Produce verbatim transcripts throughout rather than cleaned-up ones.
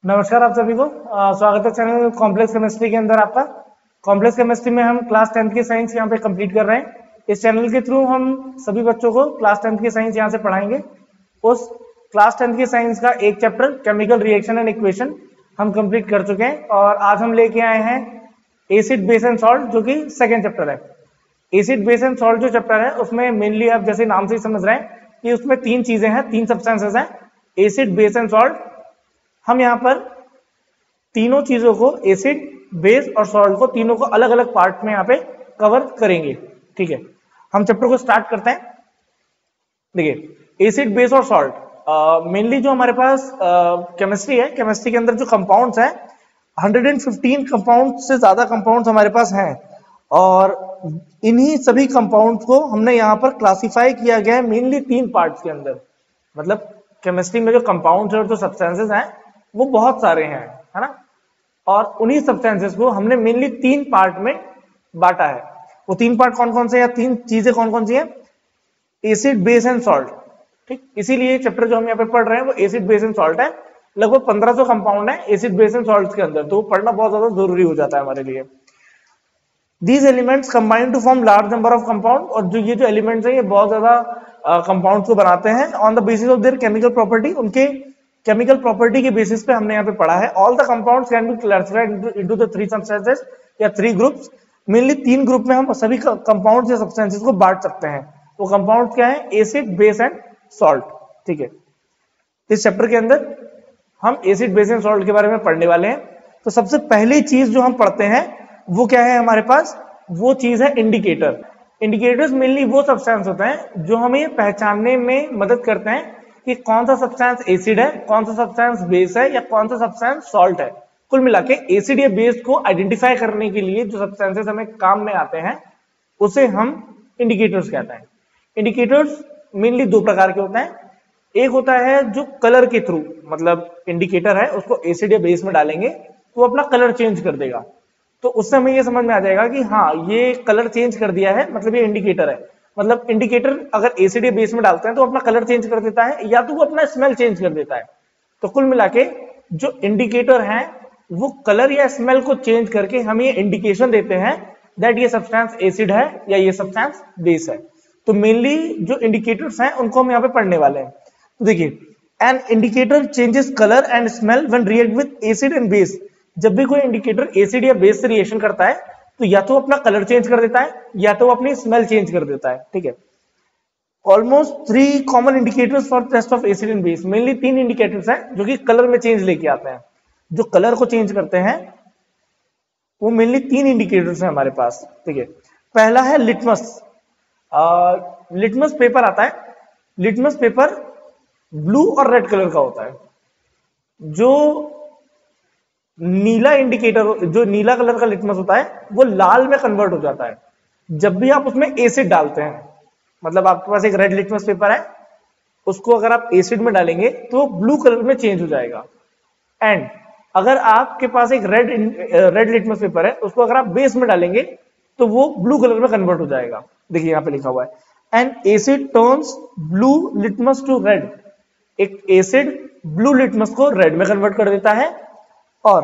नमस्कार आप सभी को अ, स्वागत है चैनल कॉम्प्लेक्स केमिस्ट्री के अंदर आपका। कॉम्प्लेक्स केमिस्ट्री में हम क्लास टेंथ की साइंस यहाँ पे कंप्लीट कर रहे हैं। इस चैनल के थ्रू हम सभी बच्चों को क्लास टेंथ की साइंस यहाँ से पढ़ाएंगे। उस क्लास टेंथ की साइंस का एक chapter chemical reaction and equation हम कंप्लीट कर चुके हैं और आज हम लेके आए हैं एसिड बेस एंड सॉल्ट, जो कि सेकेंड चैप्टर है। एसिड बेस एंड सॉल्ट जो चैप्टर है उसमें मेनली आप जैसे नाम से ही समझ रहे हैं कि उसमें तीन चीजें हैं, तीन सब्सटेंसेस हैं, एसिड बेस एंड सॉल्ट। हम यहाँ पर तीनों चीजों को, एसिड बेस और सॉल्ट को, तीनों को अलग अलग पार्ट में यहाँ पे कवर करेंगे। ठीक है, हम चैप्टर को स्टार्ट करते हैं। देखिए, एसिड बेस और सॉल्ट मेनली जो हमारे पास केमिस्ट्री है, केमिस्ट्री के अंदर जो कंपाउंड्स हैं एक सौ पंद्रह कंपाउंड से ज्यादा कंपाउंड्स हमारे पास हैं और इन्हीं सभी कंपाउंड्स को हमने यहाँ पर क्लासिफाई किया गया है मेनली तीन पार्ट्स के अंदर। मतलब केमिस्ट्री में जो कंपाउंड्स और जो सब्सटेंसेस हैं वो बहुत सारे हैं, है ना, और उन्हीं सब्सटेंसेस को हमने मेनली तीन पार्ट में बांटा है। वो तीन पार्ट कौन कौन से या तीन चीजें कौन कौन सी हैं? Acid base and salt. ठीक, इसीलिए चैप्टर जो हम यहाँ पे पढ़ रहे हैं वो एसिड बेस एंड सॉल्ट है। लगभग पंद्रह सौ कंपाउंड है एसिड बेस एंड सॉल्ट के अंदर, तो पढ़ना बहुत ज्यादा जरूरी हो जाता है हमारे लिए। These elements combine to form large number of compound, और जो ये जो एलिमेंट्स हैं ये बहुत ज्यादा कंपाउंड्स को बनाते हैं on the basis of their chemical property. उनके केमिकल प्रॉपर्टी के बेसिस पे हमने यहाँ पे पढ़ा है। All the compounds can be classified into the three substances या थ्री ग्रुप्स। मेनली तीन ग्रुप में हम सभी कंपाउंड्स या सब्सटेंसेस को बांट सकते हैं। वो कंपाउंड्स क्या है? Acid base and salt. ठीक है, इस चैप्टर के अंदर हम एसिड बेस एंड सॉल्ट के बारे में पढ़ने वाले हैं। तो सबसे पहली चीज जो हम पढ़ते हैं वो क्या है हमारे पास? वो चीज है इंडिकेटर। इंडिकेटर्स मेनली वो सब्सटेंस होते हैं जो हमें पहचानने में मदद करते हैं कि कौन सा सब्सटेंस एसिड है, कौन सा सब्सटेंस बेस है या कौन सा सब्सटेंस सॉल्ट है। कुल मिला के एसिड या बेस को आइडेंटिफाई करने के लिए जो सब्सटेंसेस हमें काम में आते हैं उसे हम इंडिकेटर्स कहते हैं। इंडिकेटर्स मेनली दो प्रकार के होते हैं। एक होता है जो कलर के थ्रू, मतलब इंडिकेटर है उसको एसिड या बेस में डालेंगे तो वो अपना कलर चेंज कर देगा, तो उससे हमें ये समझ में आ जाएगा कि हाँ ये कलर चेंज कर दिया है, मतलब ये इंडिकेटर है। मतलब इंडिकेटर अगर एसिड या बेस में डालते हैं तो अपना कलर चेंज कर देता है या तो वो अपना स्मेल चेंज कर देता है। तो कुल मिला के जो इंडिकेटर है वो कलर या स्मेल को चेंज करके हमें इंडिकेशन देते हैं दैट ये सब्सटेंस एसिड है या ये सब्सटेंस बेस है। तो मेनली जो इंडिकेटर्स हैं उनको हम यहाँ पे पढ़ने वाले हैं। तो देखिए, an indicator changes colour and smell when react with acid and base. जब भी कोई इंडिकेटर एसिड या बेस से रिएक्शन करता है तो या तो अपना कलर चेंज कर देता है या तो अपनी स्मेल चेंज कर देता है। ठीक है, almost three common indicators for test of acid and base. Mainly तीन इंडिकेटर्स हैं जो कि कलर में चेंज लेके आते हैं, जो कलर को चेंज करते हैं वो मेनली तीन इंडिकेटर्स हैं हमारे पास। ठीक है, पहला है लिटमस। लिटमस पेपर आता है। लिटमस पेपर ब्लू और रेड कलर का होता है। जो नीला इंडिकेटर, जो नीला कलर का लिटमस होता है वो लाल में कन्वर्ट हो जाता है जब भी आप उसमें एसिड डालते हैं। मतलब आपके पास एक रेड लिटमस पेपर है, उसको अगर आप एसिड में डालेंगे तो ब्लू कलर में चेंज हो जाएगा। एंड अगर आपके पास एक रेड रेड लिटमस पेपर है, उसको अगर आप बेस में डालेंगे तो वो ब्लू कलर में कन्वर्ट हो जाएगा। देखिए यहाँ पे लिखा हुआ है and acid turns blue litmus to red. एक एसिड ब्लू लिटमस को रेड में कन्वर्ट कर देता है। और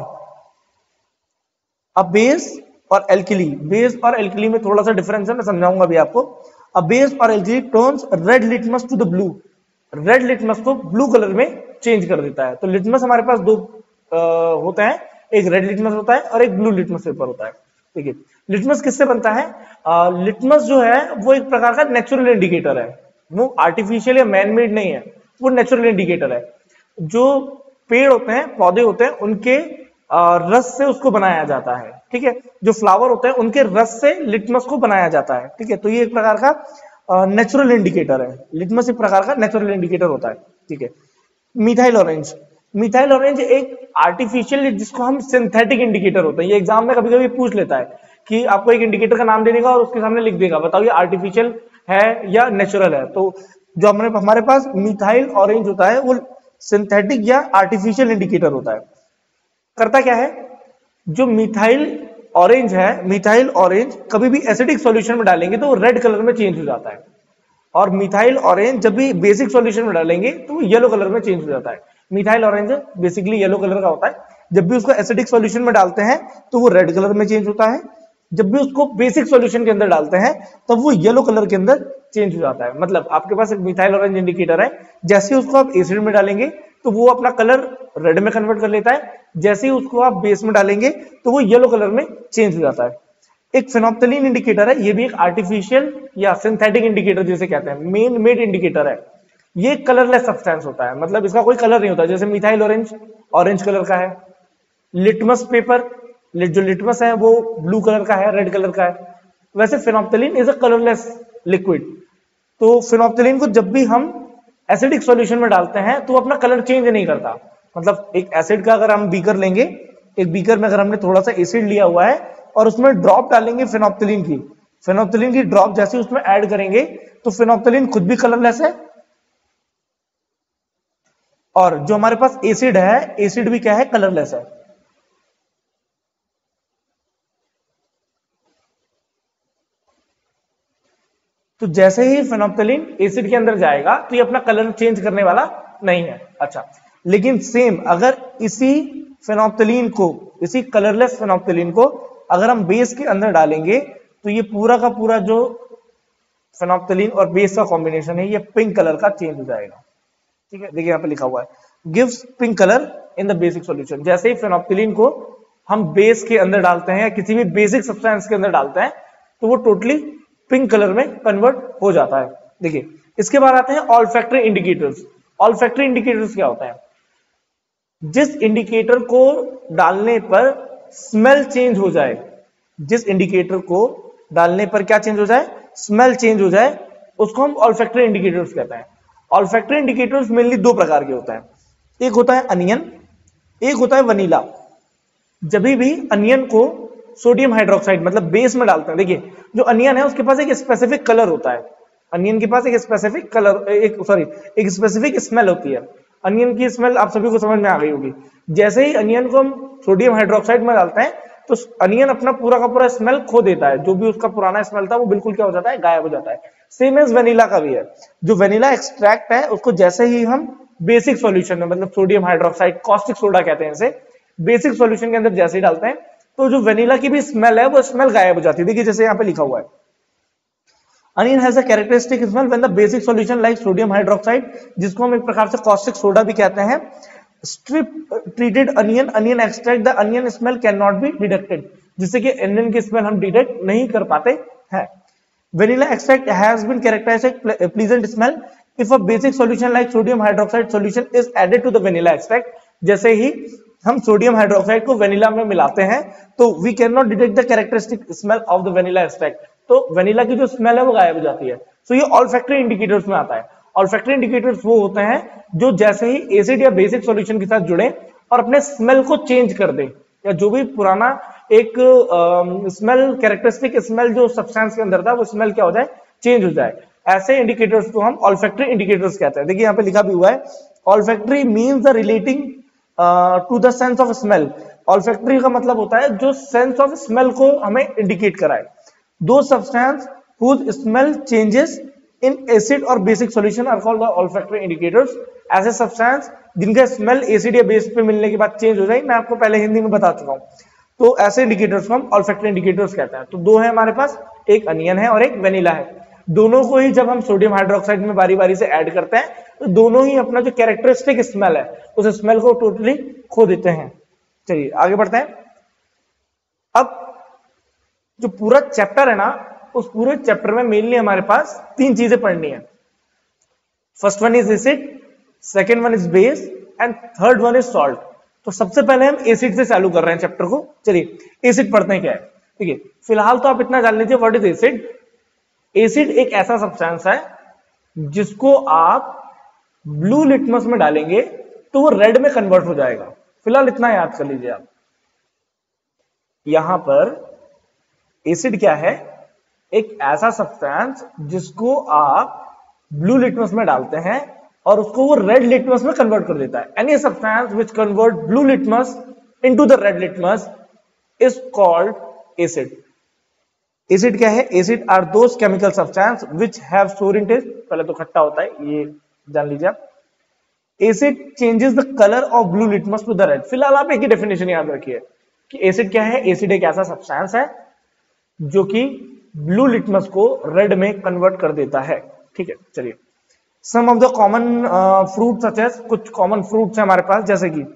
अब बेस और एल्किली, बेस और एल्किली में थोड़ा सा डिफरेंस है, मैं समझाऊंगा अभी आपको। अब बेस और alkali turns red litmus to the blue. Red litmus को ब्लू कलर में चेंज कर देता है। तो लिटमस हमारे पास दो आ, होते हैं, एक रेड लिटमस होता है और एक ब्लू लिटमस पेपर होता है। ठीक है, लिटमस किससे बनता है? आ, लिटमस जो है वो एक प्रकार का नेचुरल इंडिकेटर है, वो आर्टिफिशियल या मैन मेड नहीं है, वो नेचुरल इंडिकेटर है। जो पेड़ होते हैं, पौधे होते हैं, उनके रस से उसको बनाया जाता है। ठीक है, जो फ्लावर होते हैं उनके रस से लिटमस को बनाया जाता है। ठीक है, तो ये एक प्रकार का नेचुरल इंडिकेटर है। लिटमस एक प्रकार का नेचुरल इंडिकेटर होता है। ठीक है, मिथाइल ऑरेंज। मिथाइल ऑरेंज एक आर्टिफिशियल, जिसको हम सिंथेटिक इंडिकेटर होता है। ये एग्जाम में कभी कभी पूछ लेता है कि आपको एक इंडिकेटर का नाम दे देगा और उसके सामने लिख देगा बताओ ये आर्टिफिशियल है या नेचुरल है। तो जो हमारे हमारे पास मिथाइल ऑरेंज होता है वो सिंथेटिक या आर्टिफिशियल इंडिकेटर होता है। करता क्या है? जो मिथाइल ऑरेंज है, मिथाइल ऑरेंज कभी भी एसिडिक सॉल्यूशन में डालेंगे तो वो रेड कलर में चेंज हो जाता है, और मिथाइल ऑरेंज जब भी बेसिक सॉल्यूशन में डालेंगे तो वो येलो कलर में चेंज हो जाता है। Methyl orange basically yellow colour का होता है, जब भी उसको एसिडिक सॉल्यूशन में डालते हैं तो वो रेड कलर में चेंज होता है, जब भी उसको बेसिक सॉल्यूशन के अंदर डालते हैं तब वो येलो कलर के अंदर चेंज हो जाता है। मतलब आपके पास एक मिथाइल ऑरेंज इंडिकेटर है, जैसे ही उसको आप एसिड में डालेंगे तो वो अपना कलर रेड में कन्वर्ट कर लेता है, जैसे ही उसको आप बेस में डालेंगे तो वो येलो कलर में चेंज हो जाता है। एक फेनोप्थलीन इंडिकेटर है, ये भी एक आर्टिफिशियल या सिंथेटिक इंडिकेटर जिसे कहते हैं, मेन मेड इंडिकेटर है। ये कलरलेस सब्सटेंस होता है, मतलब इसका कोई कलर नहीं होता, जैसे मिथाइल ऑरेंज ऑरेंज कलर का है, लिटमस पेपर जो लिटमस है वो ब्लू कलर का है, रेड कलर का है, वैसे phenolphthalein is a colourless liquid. तो फेनोप्थलीन को जब भी हम एसिडिक सॉल्यूशन में डालते हैं तो अपना कलर चेंज नहीं करता। मतलब एक एसिड का अगर हम बीकर लेंगे, एक बीकर में अगर हमने थोड़ा सा एसिड लिया हुआ है और उसमें ड्रॉप डालेंगे फेनोप्थलीन की, फेनोप्थलीन की ड्रॉप जैसे उसमें ऐड करेंगे तो फेनोप्थलीन खुद भी कलरलेस है, और जो हमारे पास एसिड है एसिड भी क्या है, कलरलेस है। तो जैसे ही फेनोप्थलीन एसिड के अंदर जाएगा तो ये अपना कलर चेंज करने वाला नहीं है। अच्छा, लेकिन सेम अगर इसी फेनोप्थलीन को, इसी कलरलेस फेनोप्थलीन को अगर हम बेस के अंदर डालेंगे तो ये पूरा का पूरा जो फेनोप्थलीन और बेस का कॉम्बिनेशन है ये पिंक कलर का चेंज हो जाएगा। ठीक है, देखिए यहाँ पे लिखा हुआ है gives pink colour in the basic solution. जैसे ही फेनोप्थलीन को हम बेस के अंदर डालते हैं या किसी भी बेसिक सब्सटेंस के अंदर डालते हैं तो वो टोटली पिंक कलर में कन्वर्ट हो जाता है। देखिए इसके बाद आते हैं ऑल्फैक्टरी इंडिकेटर्स। ऑल्फैक्टरी इंडिकेटर्स क्या होता है? जिस इंडिकेटर को डालने पर स्मेल चेंज हो जाए, जिस इंडिकेटर को डालने पर क्या चेंज हो जाए, स्मेल चेंज हो जाए, उसको हम ऑल्फैक्टरी इंडिकेटर्स कहते हैं। ऑल्फैक्टरी इंडिकेटर्स मेनली दो प्रकार के होते हैं, एक होता है अनियन, एक होता है वनीला। जब भी अनियन को सोडियम हाइड्रोक्साइड मतलब बेस में डालते हैं, देखिए जो अनियन है उसके पास एक स्पेसिफिक कलर होता है, अनियन के पास एक स्पेसिफिक कलर एक सॉरी एक स्पेसिफिक स्मेल होती है। अनियन की स्मेल आप सभी को समझ में आ गई होगी। जैसे ही अनियन को हम सोडियम हाइड्रोक्साइड में डालते हैं तो अनियन अपना पूरा का पूरा स्मेल खो देता है, जो भी उसका पुराना स्मेल था वो बिल्कुल क्या हो जाता है, गायब हो जाता है। सेम एज वेनिला का भी है, जो वेनिला एक्सट्रैक्ट है उसको जैसे ही हम बेसिक सॉल्यूशन में मतलब सोडियम हाइड्रोक्साइड कॉस्टिक सोडा कहते हैं इसे, बेसिक सॉल्यूशन के अंदर जैसे ही डालते हैं तो जो वेनिला की भी स्मेल है वो स्मेल गायब हो जाती है। देखिए जैसे यहाँ पे लिखा हुआ है onion has a characteristic smell when the basic solution like sodium hydroxide, जिसको हम एक प्रकार से कॉस्टिक सोडा भी कहते हैं, strip treated onion onion extract the onion smell can not be detected, जिससे कि अनियन की स्मेल हम डिटेक्ट नहीं कर पाते हैं। Vanilla extract has been characterised as pleasant smell if a basic solution like sodium hydroxide solution is added to the vanilla extract. जैसे ही हम सोडियम हाइड्रोक्साइड को वेनिला में मिलाते हैं तो we can not detect the characteristic smell of the vanilla extract, तो vanilla की जो स्मेल है वो गायब हो जाती है। सो so, ये ऑल्फैक्टरी इंडिकेटर्स में आता है। ऑल्फैक्टरी इंडिकेटर्स वो होते हैं जो जैसे ही एसिड या बेसिक सॉल्यूशन के साथ जुड़े और अपने स्मेल को चेंज कर दे, या जो भी पुराना एक स्मेल कैरेक्टरिस्टिक स्मेल जो सब्सटेंस के अंदर था वो स्मेल क्या हो जाए, चेंज हो जाए। ऐसे इंडिकेटर्स को हम ऑल्फैक्टरी इंडिकेटर्स कहते हैं। देखिए यहाँ पे लिखा भी हुआ है olfactory means the relating to the sense of smell. Olfactory का मतलब होता है जो सेंस ऑफ स्मेल को हमें इंडिकेट कराए। दो substance whose smell changes in acid or basic solution are called the olfactory indicators। ऐसे सब्सटेंस जिनका स्मेल एसिड या बेस पे मिलने के बाद चेंज हो जाए, मैं आपको पहले हिंदी में बता चुका हूं, तो ऐसे इंडिकेटर्स को हम ऑल्फैक्टरी इंडिकेटर्स कहते हैं। तो दो है हमारे पास, एक अनियन है और एक वेनिला है। दोनों को ही जब हम सोडियम हाइड्रोक्साइड में बारी बारी से ऐड करते हैं तो दोनों ही अपना जो कैरेक्टरिस्टिक स्मेल है उस स्मेल को टोटली खो देते हैं। चलिए आगे बढ़ते हैं। अब जो पूरा चैप्टर है ना, उस पूरे चैप्टर में मेनली हमारे पास तीन चीजें पढ़नी है। First one is acid, second one is base and third one is salt. तो सबसे पहले हम एसिड से चालू कर रहे हैं चैप्टर को। चलिए एसिड पढ़ते हैं क्या है। ठीक है, फिलहाल तो आप इतना जान लीजिए व्हाट इज एसिड। एसिड एक ऐसा सब्सटेंस है जिसको आप ब्लू लिटमस में डालेंगे तो वो रेड में कन्वर्ट हो जाएगा। फिलहाल इतना याद कर लीजिए आप। यहां पर एसिड क्या है, एक ऐसा सब्सटेंस जिसको आप ब्लू लिटमस में डालते हैं और उसको वो रेड लिटमस में कन्वर्ट कर देता है। Any substance which convert blue litmus into the red litmus is called acid. Acid क्या है, acid are those chemical substance which have sour in test. पहले तो खट्टा होता है, ये जान लीजिए आप। Acid changes the colour of blue litmus to the red. फिलहाल आप एक ही डेफिनेशन याद रखिए कि एसिड क्या है, एसिड एक ऐसा सब्सटेंस है जो कि ब्लू लिटमस को रेड में कन्वर्ट कर देता है। ठीक है, चलिए some of the common fruit such as, कुछ कॉमन फ्रूट्स है हमारे पास, जैसे कि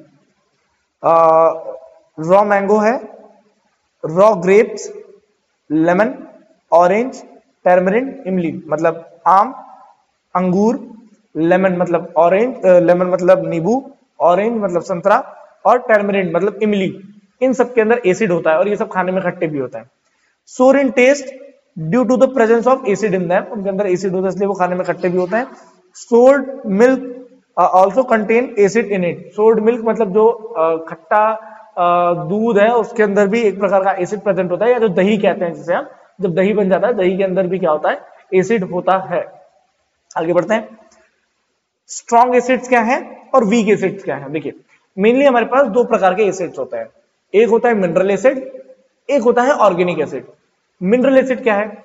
रॉ मैंगो है, raw grapes, lemon, orange, tamarind, इमली मतलब आम, अंगूर, लेमन मतलब ऑरेंज, लेमन मतलब नींबू, ऑरेंज मतलब संतरा, और टर्मरिन मतलब इमली। इन सब के अंदर एसिड होता है और ये सब खाने में खट्टे भी होता है। Sour in taste due to the presence of acid in them, उनके अंदर एसिड होता है इसलिए वो खाने में खट्टे भी होते हैं। Soured milk also contain acid in it. Soured milk मतलब जो uh, खट्टा uh, दूध है उसके अंदर भी एक प्रकार का एसिड प्रेजेंट होता है, या जो दही कहते हैं जिसे हम, जब दही बन जाता है दही के अंदर भी क्या होता है, एसिड होता है। आगे बढ़ते हैं, स्ट्रॉन्ग एसिड्स क्या है और वीक एसिड्स क्या है। देखिए मेनली हमारे पास दो प्रकार के एसिड्स होते हैं, एक होता है मिनरल एसिड, एक होता है ऑर्गेनिक एसिड। मिनरल एसिड क्या है,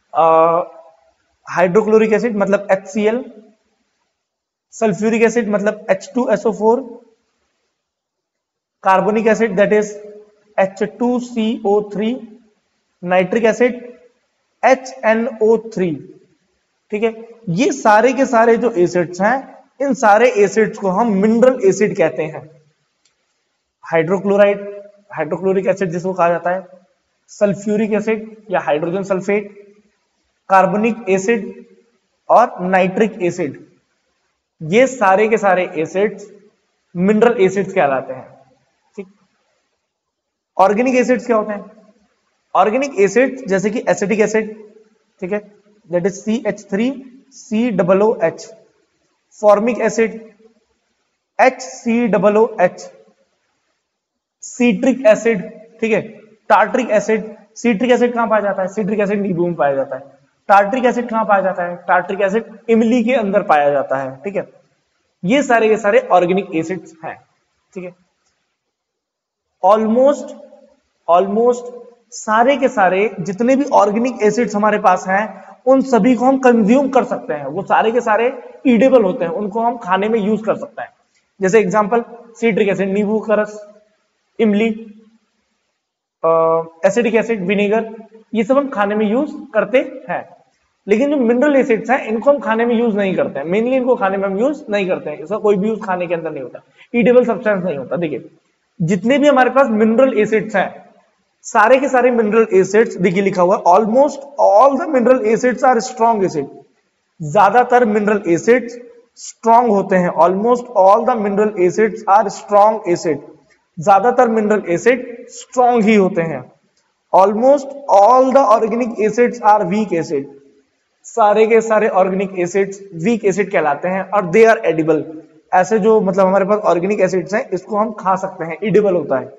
हाइड्रोक्लोरिक एसिड मतलब H C L, sulphuric acid मतलब H two S O four, carbonic acid that is H two C O three, nitric acid H N O three. ठीक है, ये सारे के सारे जो एसिड्स हैं, इन सारे एसिड्स को हम मिनरल एसिड कहते हैं। हाइड्रोक्लोराइड, हाइड्रोक्लोरिक एसिड जिसको कहा जाता है, सल्फ्यूरिक एसिड या हाइड्रोजन सल्फेट, कार्बोनिक एसिड और नाइट्रिक एसिड, ये सारे के सारे एसिड्स मिनरल एसिड्स कहलाते हैं। ठीक, ऑर्गेनिक एसिड्स क्या होते हैं, ऑर्गेनिक एसिड जैसे कि एसिटिक एसिड, ठीक है, that is C H three C double O H, formic acid H C double O H, citric acid, ठीक है, टार्ट्रिक एसिड। सीट्रिक एसिड कहां पाया जाता है, सीट्रिक एसिड नींबू में पाया जाता है। टार्ट्रिक एसिड कहां पाया जाता है, टार्ट्रिक एसिड इमली के अंदर पाया जाता है। ठीक है, ये सारे के सारे ऑर्गेनिक एसिड्स हैं। ठीक है, ऑलमोस्ट ऑलमोस्ट सारे के सारे जितने भी ऑर्गेनिक एसिड्स हमारे पास हैं उन सभी को हम कंज्यूम कर सकते हैं, वो सारे के सारे ईडेबल होते हैं, उनको हम खाने में यूज कर सकते हैं। जैसे एग्जांपल सीट्रिक एसिड नींबू का रस, इमली, एसिडिक एसिड विनेगर, ये सब हम खाने में यूज करते हैं। लेकिन जो मिनरल एसिड्स हैं इनको हम खाने में यूज नहीं करते हैं, मेनली इनको खाने में हम यूज नहीं करते हैं, इसका कोई भी यूज खाने के अंदर नहीं होता, ईडेबल सब्सटेंस नहीं होता। देखिए जितने भी हमारे पास मिनरल एसिड्स हैं, सारे के सारे मिनरल एसिड्स, देखिए लिखा हुआ है almost all the mineral acids are strong acid. ज्यादातर मिनरल एसिड्स स्ट्रॉन्ग होते हैं, almost all the mineral acids are strong acid. ज्यादातर मिनरल एसिड स्ट्रॉन्ग ही होते हैं। Almost all the organic acids are weak acid. सारे के सारे ऑर्गेनिक एसिड्स वीक एसिड कहलाते हैं और दे आर एडिबल। ऐसे जो मतलब हमारे पास ऑर्गेनिक एसिड्स हैं इसको हम खा सकते हैं, एडिबल होता है।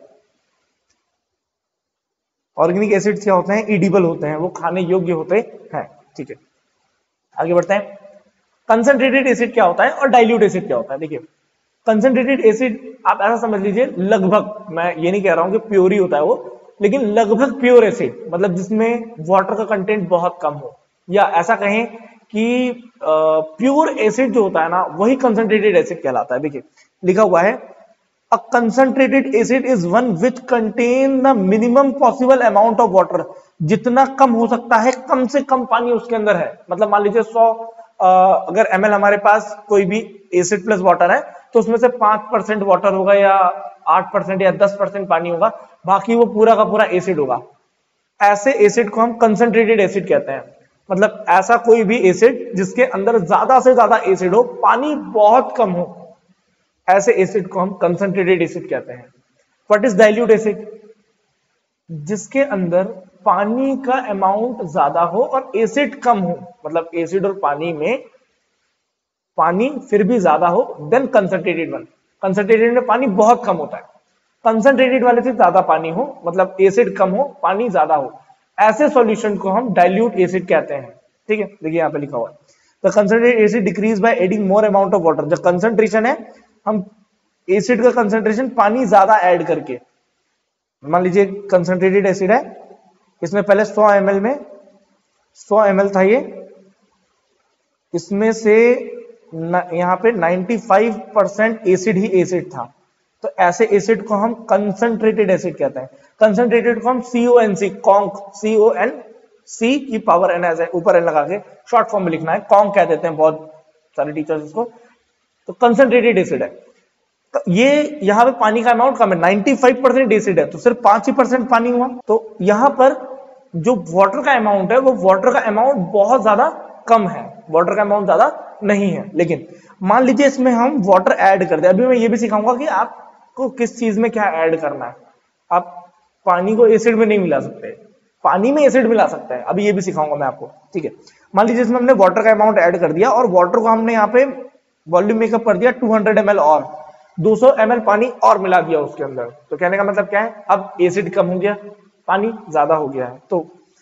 ऑर्गेनिक एसिड्स क्या होते हैं, एडिबल होते हैं, वो खाने योग्य होते हैं। ठीक है, आगे बढ़ते हैं। कंसंट्रेटेड एसिड क्या होता है और डाइल्यूट एसिड क्या होता है। देखिए कंसंट्रेटेड एसिड आप ऐसा समझ लीजिए, लगभग, मैं ये नहीं कह रहा हूं कि प्योर ही होता है वो, लेकिन लगभग प्योर एसिड, मतलब जिसमें वाटर का कंटेंट बहुत कम हो, या ऐसा कहें कि प्योर एसिड जो होता है ना वही कंसंट्रेटेड एसिड कहलाता है। देखिए लिखा हुआ है a concentrated acid is one which contain the minimum possible amount of water. जितना कम हो सकता है, कम से कम पानी उसके अंदर है। मतलब मान लीजिए सौ अगर एम एल हमारे पास कोई भी एसिड प्लस वाटर है तो उसमें से पांच परसेंट वाटर होगा या आठ परसेंट या दस परसेंट पानी होगा, बाकी वो पूरा का पूरा एसिड होगा। ऐसे एसिड को हम कंसंट्रेटेड एसिड कहते हैं। मतलब ऐसा कोई भी एसिड जिसके अंदर ज्यादा से ज्यादा एसिड हो, पानी बहुत कम हो, ऐसे एसिड को हम कंसंट्रेटेड एसिड कहते हैं। व्हाट इज डाइल्यूट एसिड, जिसके अंदर पानी का अमाउंट ज्यादा हो और एसिड कम हो, मतलब एसिड और पानी में पानी फिर भी ज्यादा हो देन कंसंट्रेटेड वन। कंसंट्रेटेड में पानी बहुत कम होता है, कंसंट्रेटेड वाले से ज्यादा पानी हो, मतलब एसिड कम हो पानी ज्यादा हो, ऐसे सॉल्यूशन को हम डाइल्यूट एसिड कहते हैं। ठीक है, देखिए यहाँ पे लिखा हुआ है the concentrated acid decrease by adding more amount of water. जो कंसंट्रेशन है, हम एसिड का कंसंट्रेशन पानी ज्यादा ऐड करके, मान लीजिए कंसंट्रेटेड एसिड है, इसमें पहले सौ एम एल में सौ एम एल था ये, इसमें से यहाँ पे पचानवे परसेंट एसिड ही एसिड था, तो ऐसे एसिड को हम कंसंट्रेटेड एसिड कहते हैं। कंसंट्रेटेड को हम C O N C conc, C O N C की पावर एन ऐसे ऊपर एन लगा के शॉर्ट फॉर्म में लिखना है, कॉन्क कह देते हैं बहुत सारे टीचर्स इसको। तो कंसंट्रेटेड एसिड है, तो ये यहाँ पे पानी का अमाउंट कम है, पचानवे परसेंट एसिड है तो सिर्फ पांच ही परसेंट पानी हुआ। तो यहाँ पर जो वाटर का अमाउंट है वो वाटर का अमाउंट बहुत ज्यादा कम है, वाटर का अमाउंट ज्यादा नहीं है। लेकिन मान लीजिए इसमें हम वाटर ऐड कर दे, अभी मैं ये भी सिखाऊंगा कि आपको किस चीज में क्या ऐड करना है। आप पानी को एसिड में नहीं मिला सकते, पानी में एसिड मिला सकते हैं, अभी ये भी सिखाऊंगा मैं आपको, ठीक है। मान लीजिए इसमें हमने वाटर का अमाउंट ऐड कर दिया और वाटर को हमने यहाँ पे वॉल्यूम मेकअप कर दिया दो सौ एम एल और दो सौ एम एल पानी और मिला दिया उसके अंदर। तो कहने का मतलब क्या है, अब एसिड कम हो गया, पानी ज्यादा हो गया है। तो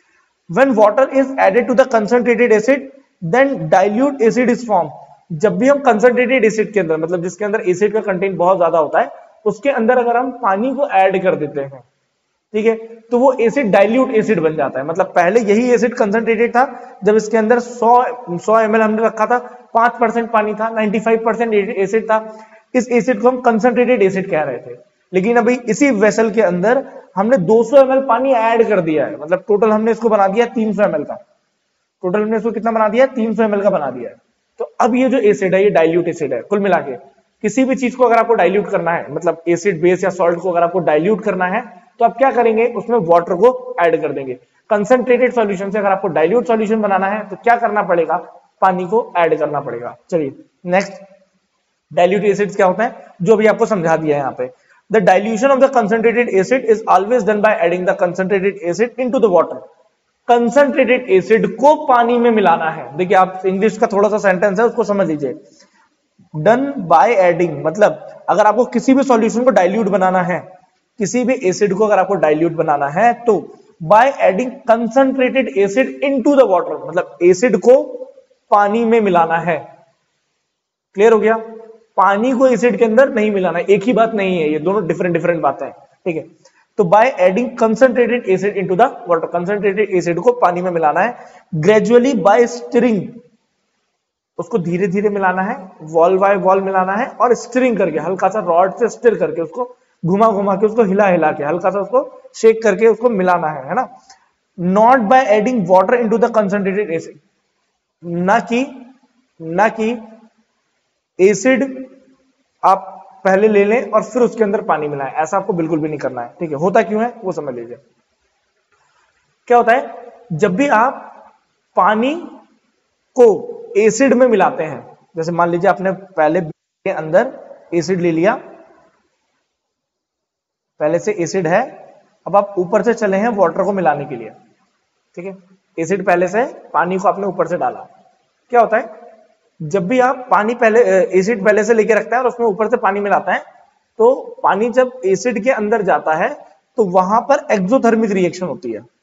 when water is added to the concentrated acid then dilute acid is formed। जब भी हम concentrated acid के अंदर, मतलब जिसके अंदर एसिड का कंटेंट बहुत ज्यादा होता है, उसके अंदर अगर हम पानी को ऐड कर देते हैं, ठीक है, तो वो एसिड डाइल्यूट एसिड बन जाता है। मतलब पहले यही एसिड कंसंट्रेटेड था, जब इसके अंदर सौ सौ एम एल हमने रखा था, पांच परसेंट पानी था, पचानवे परसेंट एसिड था, इस एसिड को हम कंसंट्रेटेड एसिड कह रहे थे। लेकिन अभी इसी वेसल के अंदर हमने दो सौ एम एल पानी ऐड कर दिया है, मतलब टोटल हमने इसको बना दिया तीन सौ एम एल का, टोटल हमने इसको कितना बना दिया, तीन सौ एम एल का बना दिया है। तो अब ये जो एसिड है ये डाइल्यूट एसिड है। कुल मिला के किसी भी चीज को अगर आपको डाइल्यूट करना है, मतलब एसिड बेस या सॉल्ट को अगर आपको डाइल्यूट करना है, तो आप क्या करेंगे, उसमें वाटर को ऐड कर देंगे। कंसंट्रेटेड सॉल्यूशन से अगर आपको डाइल्यूट सॉल्यूशन बनाना है तो क्या करना पड़ेगा, पानी को ऐड करना पड़ेगा। चलिए नेक्स्ट, डाइल्यूट एसिड्स क्या होता है, जो भी आपको समझा दिया है यहाँ पे। The dilution of the concentrated acid is always done by adding the concentrated acid into the water। concentrated acid को पानी में मिलाना है। देखिए आप इंग्लिश का थोड़ा सा सेंटेंस है उसको समझ लीजिए। Done by adding मतलब अगर आपको किसी भी सॉल्यूशन को डाइल्यूट बनाना है, किसी भी एसिड को अगर आपको डाइल्यूट बनाना है, तो by adding concentrated acid into the water, मतलब एसिड को पानी में मिलाना है। क्लियर हो गया, पानी को एसिड के अंदर नहीं मिलाना है, एक ही बात नहीं है, ये दोनों डिफरेंट डिफरेंट बातें हैं, ठीक है। तो by adding concentrated acid into the water, concentrated acid को पानी में मिलाना है। ग्रेजुअली बाय स्टिरिंग, उसको धीरे धीरे मिलाना है, वॉल बाय वॉल मिलाना है, और स्टिरिंग करके हल्का सा रॉड से स्टिर करके उसको घुमा घुमा के उसको हिला हिला के हल्का सा उसको शेक करके उसको मिलाना है, है ना। Not by adding water into the concentrated acid, ना कि ना कि एसिड आप पहले ले लें और फिर उसके अंदर पानी मिलाएं, ऐसा आपको बिल्कुल भी नहीं करना है, ठीक है। होता क्यों है वो समझ लीजिए। क्या होता है, जब भी आप पानी को एसिड में मिलाते हैं, जैसे मान लीजिए आपने पहले के अंदर एसिड ले लिया, पहले से एसिड है, अब आप ऊपर से चले हैं वाटर को मिलाने के लिए, ठीक है। एसिड पहले से, पानी को आपने ऊपर से डाला। क्या होता है, जब भी आप पानी पहले एसिड पहले से लेके रखता है और उसमें ऊपर से पानी मिलाता है, तो पानी जब एसिड के अंदर जाता है तो वहां पर एक्सोथर्मिक रिएक्शन होती है।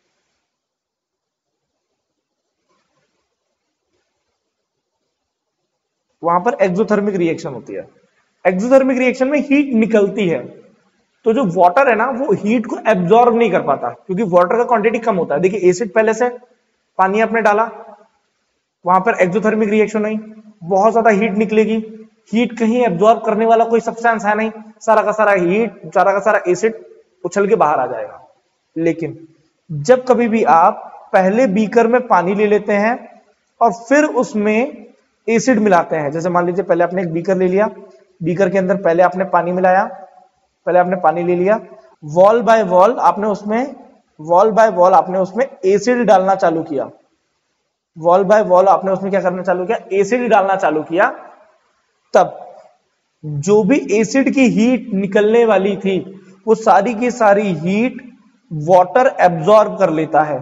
वहां पर एक्सोथर्मिक रिएक्शन होती है। एक्सोथर्मिक रिएक्शन में हीट निकलती है, तो जो वाटर है ना वो हीट को एब्जॉर्ब नहीं कर पाता, क्योंकि वाटर का क्वांटिटी कम होता है। देखिए एसिड पहले से, पानी आपने डाला, वहां पर एक्सोथर्मिक रिएक्शन नहीं, बहुत ज्यादा हीट निकलेगी, हीट कहीं एब्जॉर्ब करने वाला कोई सब्सटेंस है नहीं, सारा का सारा हीट, सारा का सारा एसिड उछल के बाहर आ जाएगा। लेकिन जब कभी भी आप पहले बीकर में पानी ले लेते हैं और फिर उसमें एसिड मिलाते हैं, जैसे मान लीजिए पहले आपने एक बीकर ले लिया, बीकर के अंदर पहले आपने पानी मिलाया, पहले आपने पानी ले लिया, वॉल बाय वॉल आपने उसमें वॉल बाय वॉल आपने उसमें एसिड डालना चालू किया, वॉल बाय वॉल आपने उसमें क्या करना चालू किया, एसिड डालना चालू किया। तब जो भी एसिड की हीट निकलने वाली थी वो सारी की सारी हीट वाटर एब्जॉर्ब कर लेता है,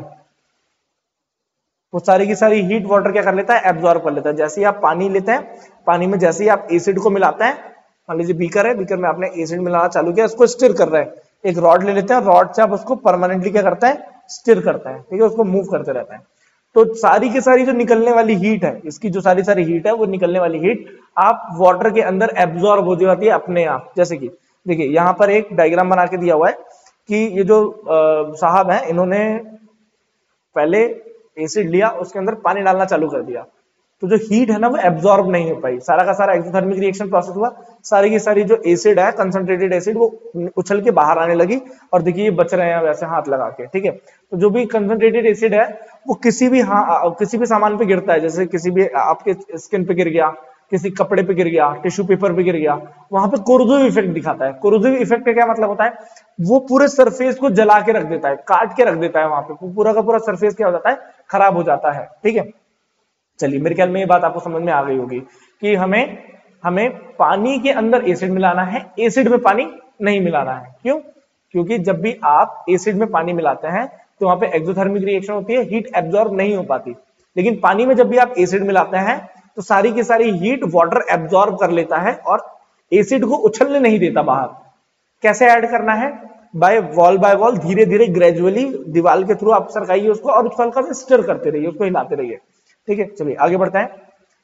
वो सारी की सारी हीट वाटर क्या कर लेता है, एब्जॉर्ब कर लेता है। जैसे ही आप पानी लेते हैं, पानी में जैसे ही आप एसिड को मिलाते हैं, मान लीजिए बीकर है, बीकर में आपने एसिड मिलाना चालू किया, इसको स्टिर कर रहे हैं, एक रॉड ले लेते हैं, रॉड से आप उसको परमानेंटली क्या करते हैं, स्टिर करते हैं, ठीक है, उसको मूव करते रहते हैं। तो सारी की सारी जो निकलने वाली हीट है, इसकी जो सारी सारी हीट है, वो निकलने वाली हीट आप वाटर के अंदर एब्जॉर्ब हो जाती है अपने आप। जैसे कि देखिए यहाँ पर एक डायग्राम बना के दिया हुआ है कि ये जो साहब हैं, इन्होंने पहले एसिड लिया, उसके अंदर पानी डालना चालू कर दिया, तो जो हीट है ना वो एब्जॉर्ब नहीं हो पाई, सारा का सारा एक्सोथर्मिक रिएक्शन प्रोसेस हुआ, सारी की सारी जो एसिड है कंसंट्रेटेड एसिड वो उछल के बाहर आने लगी, और देखिए ये बच रहे हैं वैसे हाथ लगा के, ठीक है। तो जो भी कंसंट्रेटेड एसिड है वो किसी भी हाँ किसी भी सामान पे गिरता है, जैसे किसी भी आपके स्किन पे गिर गया, किसी कपड़े पे गिर गया, टिश्यू पेपर पे गिर गया, वहां पे कोरोसिव इफेक्ट दिखाता है। कोरोसिव इफेक्ट का क्या मतलब होता है, वो पूरे सरफेस को जला के रख देता है, काट के रख देता है, वहां पे पूरा का पूरा सरफेस क्या हो जाता है, खराब हो जाता है, ठीक है। चलिए मेरे ख्याल में ये बात आपको समझ में आ गई होगी कि हमें हमें पानी के अंदर एसिड मिलाना है, एसिड में पानी नहीं मिलाना है। क्यों? क्योंकि जब भी आप एसिड में पानी मिलाते हैं तो वहां पे एक्सोथर्मिक रिएक्शन होती है, हीट एब्जॉर्ब नहीं हो पाती। लेकिन पानी में जब भी आप एसिड मिलाते हैं तो सारी की सारी हीट वाटर एब्जॉर्ब कर लेता है और एसिड को उछलने नहीं देता बाहर। कैसे ऐड करना है? बाय वॉल बाय वॉल, धीरे धीरे ग्रेजुअली दीवार के थ्रू आप सरकाइए उसको और उसको हल्का सा स्टर करते रहिए, उसको हिलाते रहिए, ठीक है। चलिए आगे बढ़ते हैं।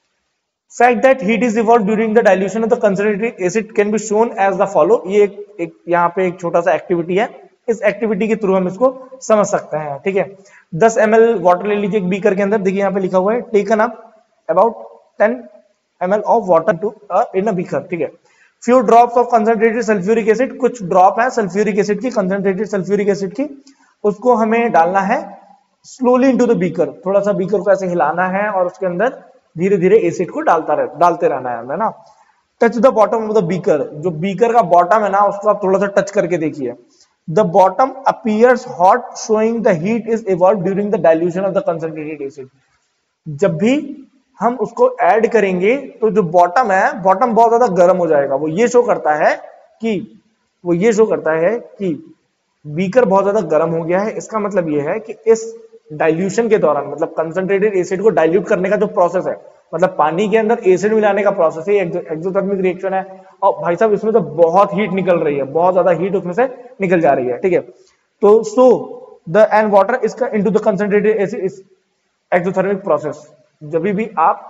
Fact that heat is evolved during the dilution of the concentrated acid can be shown as the follow। ये एक, एक यहाँ पे एक छोटा सा एक्टिविटी है, इस एक्टिविटी के थ्रू हम इसको समझ सकते हैं, ठीक है। दस एम एल वाटर ले लीजिए एक बीकर के अंदर, देखिए यहाँ पे लिखा हुआ है taken up about ten M L of water to in a beaker, ठीक है। Few drops of concentrated sulphuric acid, कुछ ड्रॉप है सल्फ्यूरिक एसिड की, कंसंट्रेटेड सल्फ्यूरिक एसिड की, उसको हमें डालना है स्लोली इनटू द बीकर। थोड़ा सा बीकर को ऐसे हिलाना है और उसके अंदर धीरे धीरे एसिड को डालता रह डालते रहना है हमें ना। Touch the bottom of the beaker, जो बीकर का बॉटम है ना उसको आप थोड़ा सा टच करके देखिए। The bottom appears hot showing the heat is evolve during the dilution of the concentrated acid. जब भी हम उसको ऐड करेंगे तो जो बॉटम है, बॉटम बहुत ज्यादा गर्म हो जाएगा। वो ये शो करता है कि वो ये शो करता है कि बीकर बहुत ज्यादा गर्म हो गया है। इसका मतलब ये है कि इस डाइल्यूशन के दौरान, मतलब कंसंट्रेटेड एसिड को डाइल्यूट करने का जो प्रोसेस है, मतलब पानी के अंदर एसिड मिलाने का प्रोसेस है, एक्सोथर्मिक रिएक्शन है। और भाई साहब इसमें तो बहुत हीट निकल रही है, बहुत ज्यादा हीट उसमें से निकल जा रही है, ठीक है। तो so the and water is into the concentrated acid is exothermic process. जब भी आप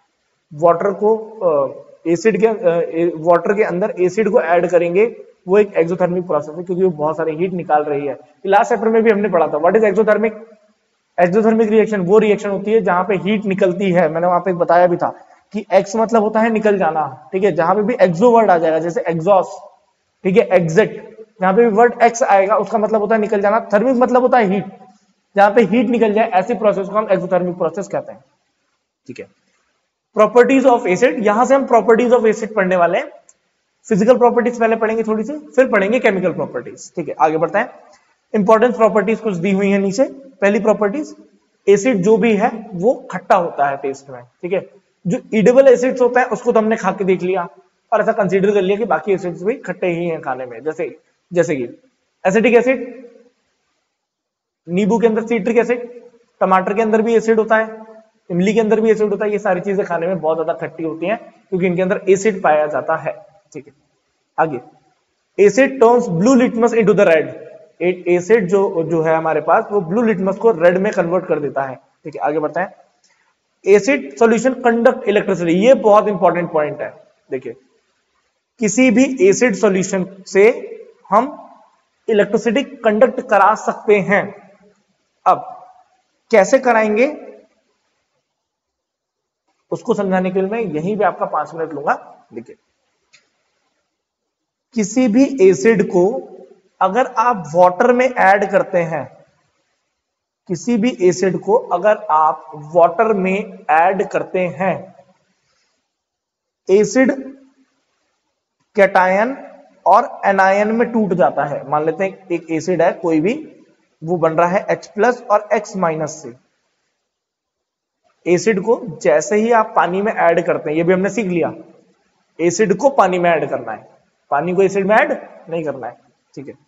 वाटर को एसिड के वाटर के अंदर एसिड को ऐड करेंगे वो एक एक्सोथर्मिक प्रोसेस है, क्योंकि वो बहुत सारी हीट निकाल रही है। लास्ट चैप्टर में भी हमने पढ़ा था what is exothermic. Exothermic reaction वो रिएक्शन होती है जहां पे हीट निकलती है। मैंने वहां पे बताया भी था कि एक्स मतलब होता है निकल जाना, ठीक है। जहां पे भी एक्सो वर्ड आ जाएगा, जैसे एग्जॉस्ट, ठीक है, एग्जिट, जहां पे भी वर्ड एक्स आएगा उसका मतलब होता है निकल जाना। थर्मिक मतलब होता है हीट, जहां पे हीट निकल जाए ऐसी प्रोसेस को हम एक्सोथर्मिक प्रोसेस कहते हैं, ठीक है। प्रॉपर्टीज ऑफ एसिड, यहां से हम प्रॉपर्टीज ऑफ एसिड पढ़ने वाले हैं। फिजिकल प्रॉपर्टीज पहले पढ़ेंगे थोड़ी सी, फिर पढ़ेंगे केमिकल प्रॉपर्टीज, ठीक है। आगे बढ़ते हैं। इंपॉर्टेंट प्रॉपर्टीज कुछ दी हुई है नीचे। पहली प्रॉपर्टीज, एसिड जो भी है वो खट्टा होता है टेस्ट में, ठीक है। जो इडेबल एसिड्स होता है उसको तो हमने खा के देख लिया और ऐसा कंसीडर कर लिया कि बाकी एसिड्स भी खट्टे ही हैं खाने में। जैसे जैसे कि एसिटिक एसिड, नींबू के अंदर सिट्रिक एसिड, टमाटर के अंदर भी एसिड होता है, इमली के अंदर भी एसिड होता है। ये सारी चीजें खाने में बहुत ज्यादा खट्टी होती हैं क्योंकि इनके अंदर एसिड पाया जाता है, ठीक है। आगे, acid turns blue litmus into the red. Acid जो जो है हमारे पास वो ब्लू लिटमस को रेड में कन्वर्ट कर देता है, ठीक है। आगे बढ़ते हैं। एसिड सॉल्यूशन कंडक्ट इलेक्ट्रिसिटी, ये बहुत इंपॉर्टेंट पॉइंट है। देखिए, किसी भी एसिड सॉल्यूशन से हम इलेक्ट्रिसिटी कंडक्ट करा सकते हैं। अब कैसे कराएंगे उसको समझाने के लिए मैं यहीं पे आपका पांच मिनट लूंगा। देखिए, किसी भी एसिड को अगर आप वाटर में ऐड करते हैं, किसी भी एसिड को अगर आप वाटर में ऐड करते हैं, एसिड कैटायन और एनायन में टूट जाता है। मान लेते हैं एक एसिड है कोई भी, वो बन रहा है H प्लस और X माइनस से। एसिड को जैसे ही आप पानी में ऐड करते हैं, ये भी हमने सीख लिया, एसिड को पानी में ऐड करना है, पानी को एसिड में ऐड नहीं करना है, ठीक है।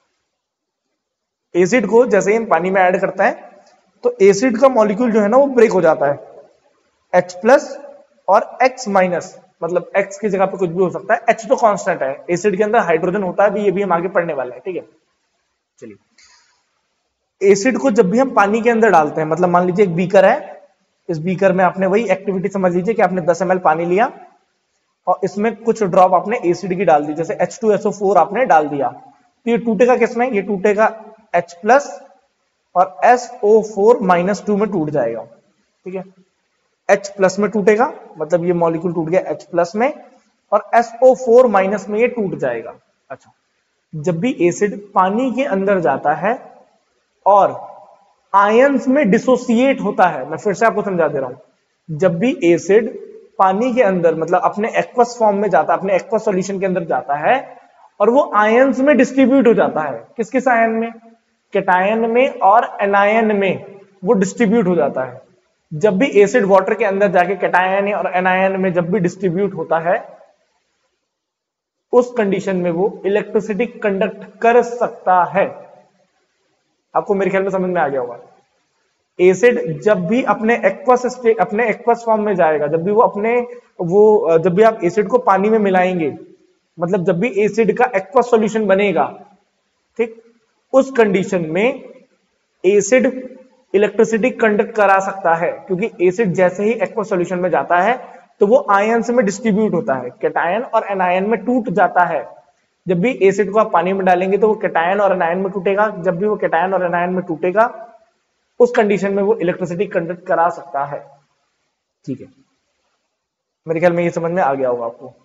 एसिड को जैसे ही हम पानी में ऐड करते हैं तो एसिड का मॉलिक्यूल जो है ना वो ब्रेक हो जाता है। H प्लस और X माइनस, मतलब X की जगह पे कुछ भी हो सकता है, H तो कांस्टेंट है। एसिड के अंदर हाइड्रोजन होता है भी, ये भी हम आगे पढ़ने वाले हैं, ठीक है। चलिए, एसिड को जब भी हम पानी के अंदर डालते हैं, मतलब मान लीजिए एक बीकर है, इस बीकर में आपने वही एक्टिविटी समझ लीजिए कि आपने दस एम एल पानी लिया और इसमें कुछ ड्रॉप आपने एसिड की डाल दी, जैसे H two S O four आपने डाल दिया, तो ये टूटेगा किसमें? ये टूटेगा H प्लस और S O four minus two में टूट जाएगा, ठीक है। H प्लस में टूटेगा, मतलब ये मॉलिक्यूल टूट गया H प्लस में, और एस ओ फोर माइनस में ये टूट जाएगा। अच्छा, जब भी एसिड पानी के अंदर जाता है और आयंस में डिसोसिएट होता है, मैं फिर से आपको समझा दे रहा हूं, जब भी एसिड पानी के अंदर मतलब अपने एक्वस फॉर्म में जाता है, अपने एक्वस सॉल्यूशन के अंदर जाता है और वो आयंस में डिस्ट्रीब्यूट हो जाता है, किस किस आयन में, कैटायन में और एनायन में वो डिस्ट्रीब्यूट हो जाता है। जब भी एसिड वाटर के अंदर जाके कैटायन और एनायन में जब भी डिस्ट्रीब्यूट होता है, उस कंडीशन में वो इलेक्ट्रिसिटी कंडक्ट कर सकता है। आपको मेरे ख्याल में समझ में आ गया होगा। एसिड जब भी अपने एक्वस स्टेट अपने एक्वस फॉर्म में जाएगा, जब भी वो अपने वो जब भी आप एसिड को पानी में मिलाएंगे, मतलब जब भी एसिड का एक्वस सॉल्यूशन बनेगा, ठीक, उस कंडीशन में एसिड इलेक्ट्रिसिटी कंडक्ट करा सकता है, क्योंकि एसिड जैसे ही एक्वस सॉल्यूशन में जाता है तो वो आयंस में डिस्ट्रीब्यूट होता है, कैटायन और एनायन में टूट जाता है। जब भी एसिड को आप पानी में डालेंगे तो वो कैटायन और एनायन में टूटेगा, जब भी वो कैटायन और एनायन में टूटेगा उस कंडीशन में वो इलेक्ट्रिसिटी कंडक्ट करा सकता है। ठीक है, मेरे ख्याल में ये समझ में आ गया होगा आपको।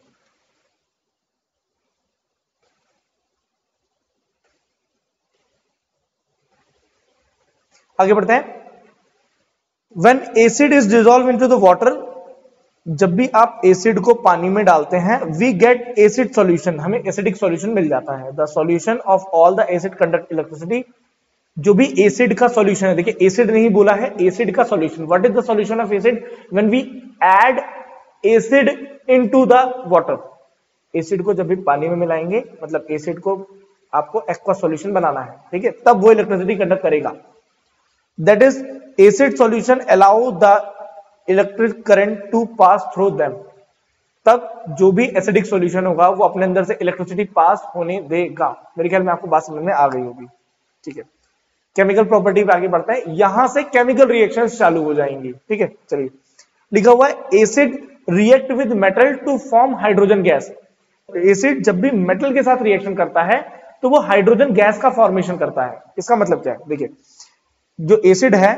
आगे बढ़ते हैं। When acid is dissolved into the water, जब भी आप एसिड को पानी में डालते हैं, we get acid solution, हमें एसिडिक सॉल्यूशन मिल जाता है। The solution of all the acid conduct electricity, जो भी एसिड का सॉल्यूशन है, देखिए एसिड नहीं बोला है, एसिड का solution. What is the solution of acid? When we add acid into the water, acid को जब भी पानी में मिलाएंगे, मतलब एसिड को आपको एक्वा सॉल्यूशन बनाना है, ठीक है, तब वो इलेक्ट्रिसिटी कंडक्ट करेगा। That is acid solution allow the electric current to pass through them, तब जो भी एसिडिक सॉल्यूशन होगा वो अपने अंदर से इलेक्ट्रिसिटी पास होने देगा। मेरे ख्याल में आपको बात समझ में आ गई होगी। ठीक है, केमिकल प्रॉपर्टी पे आगे बढ़ते हैं। यहां से केमिकल रिएक्शंस चालू हो जाएंगी। ठीक है, चलिए, लिखा हुआ है acid react with metal to form hydrogen gas. Acid जब भी मेटल के साथ रिएक्शन करता है तो वो हाइड्रोजन गैस का फॉर्मेशन करता है। इसका मतलब क्या है? देखिए, जो एसिड है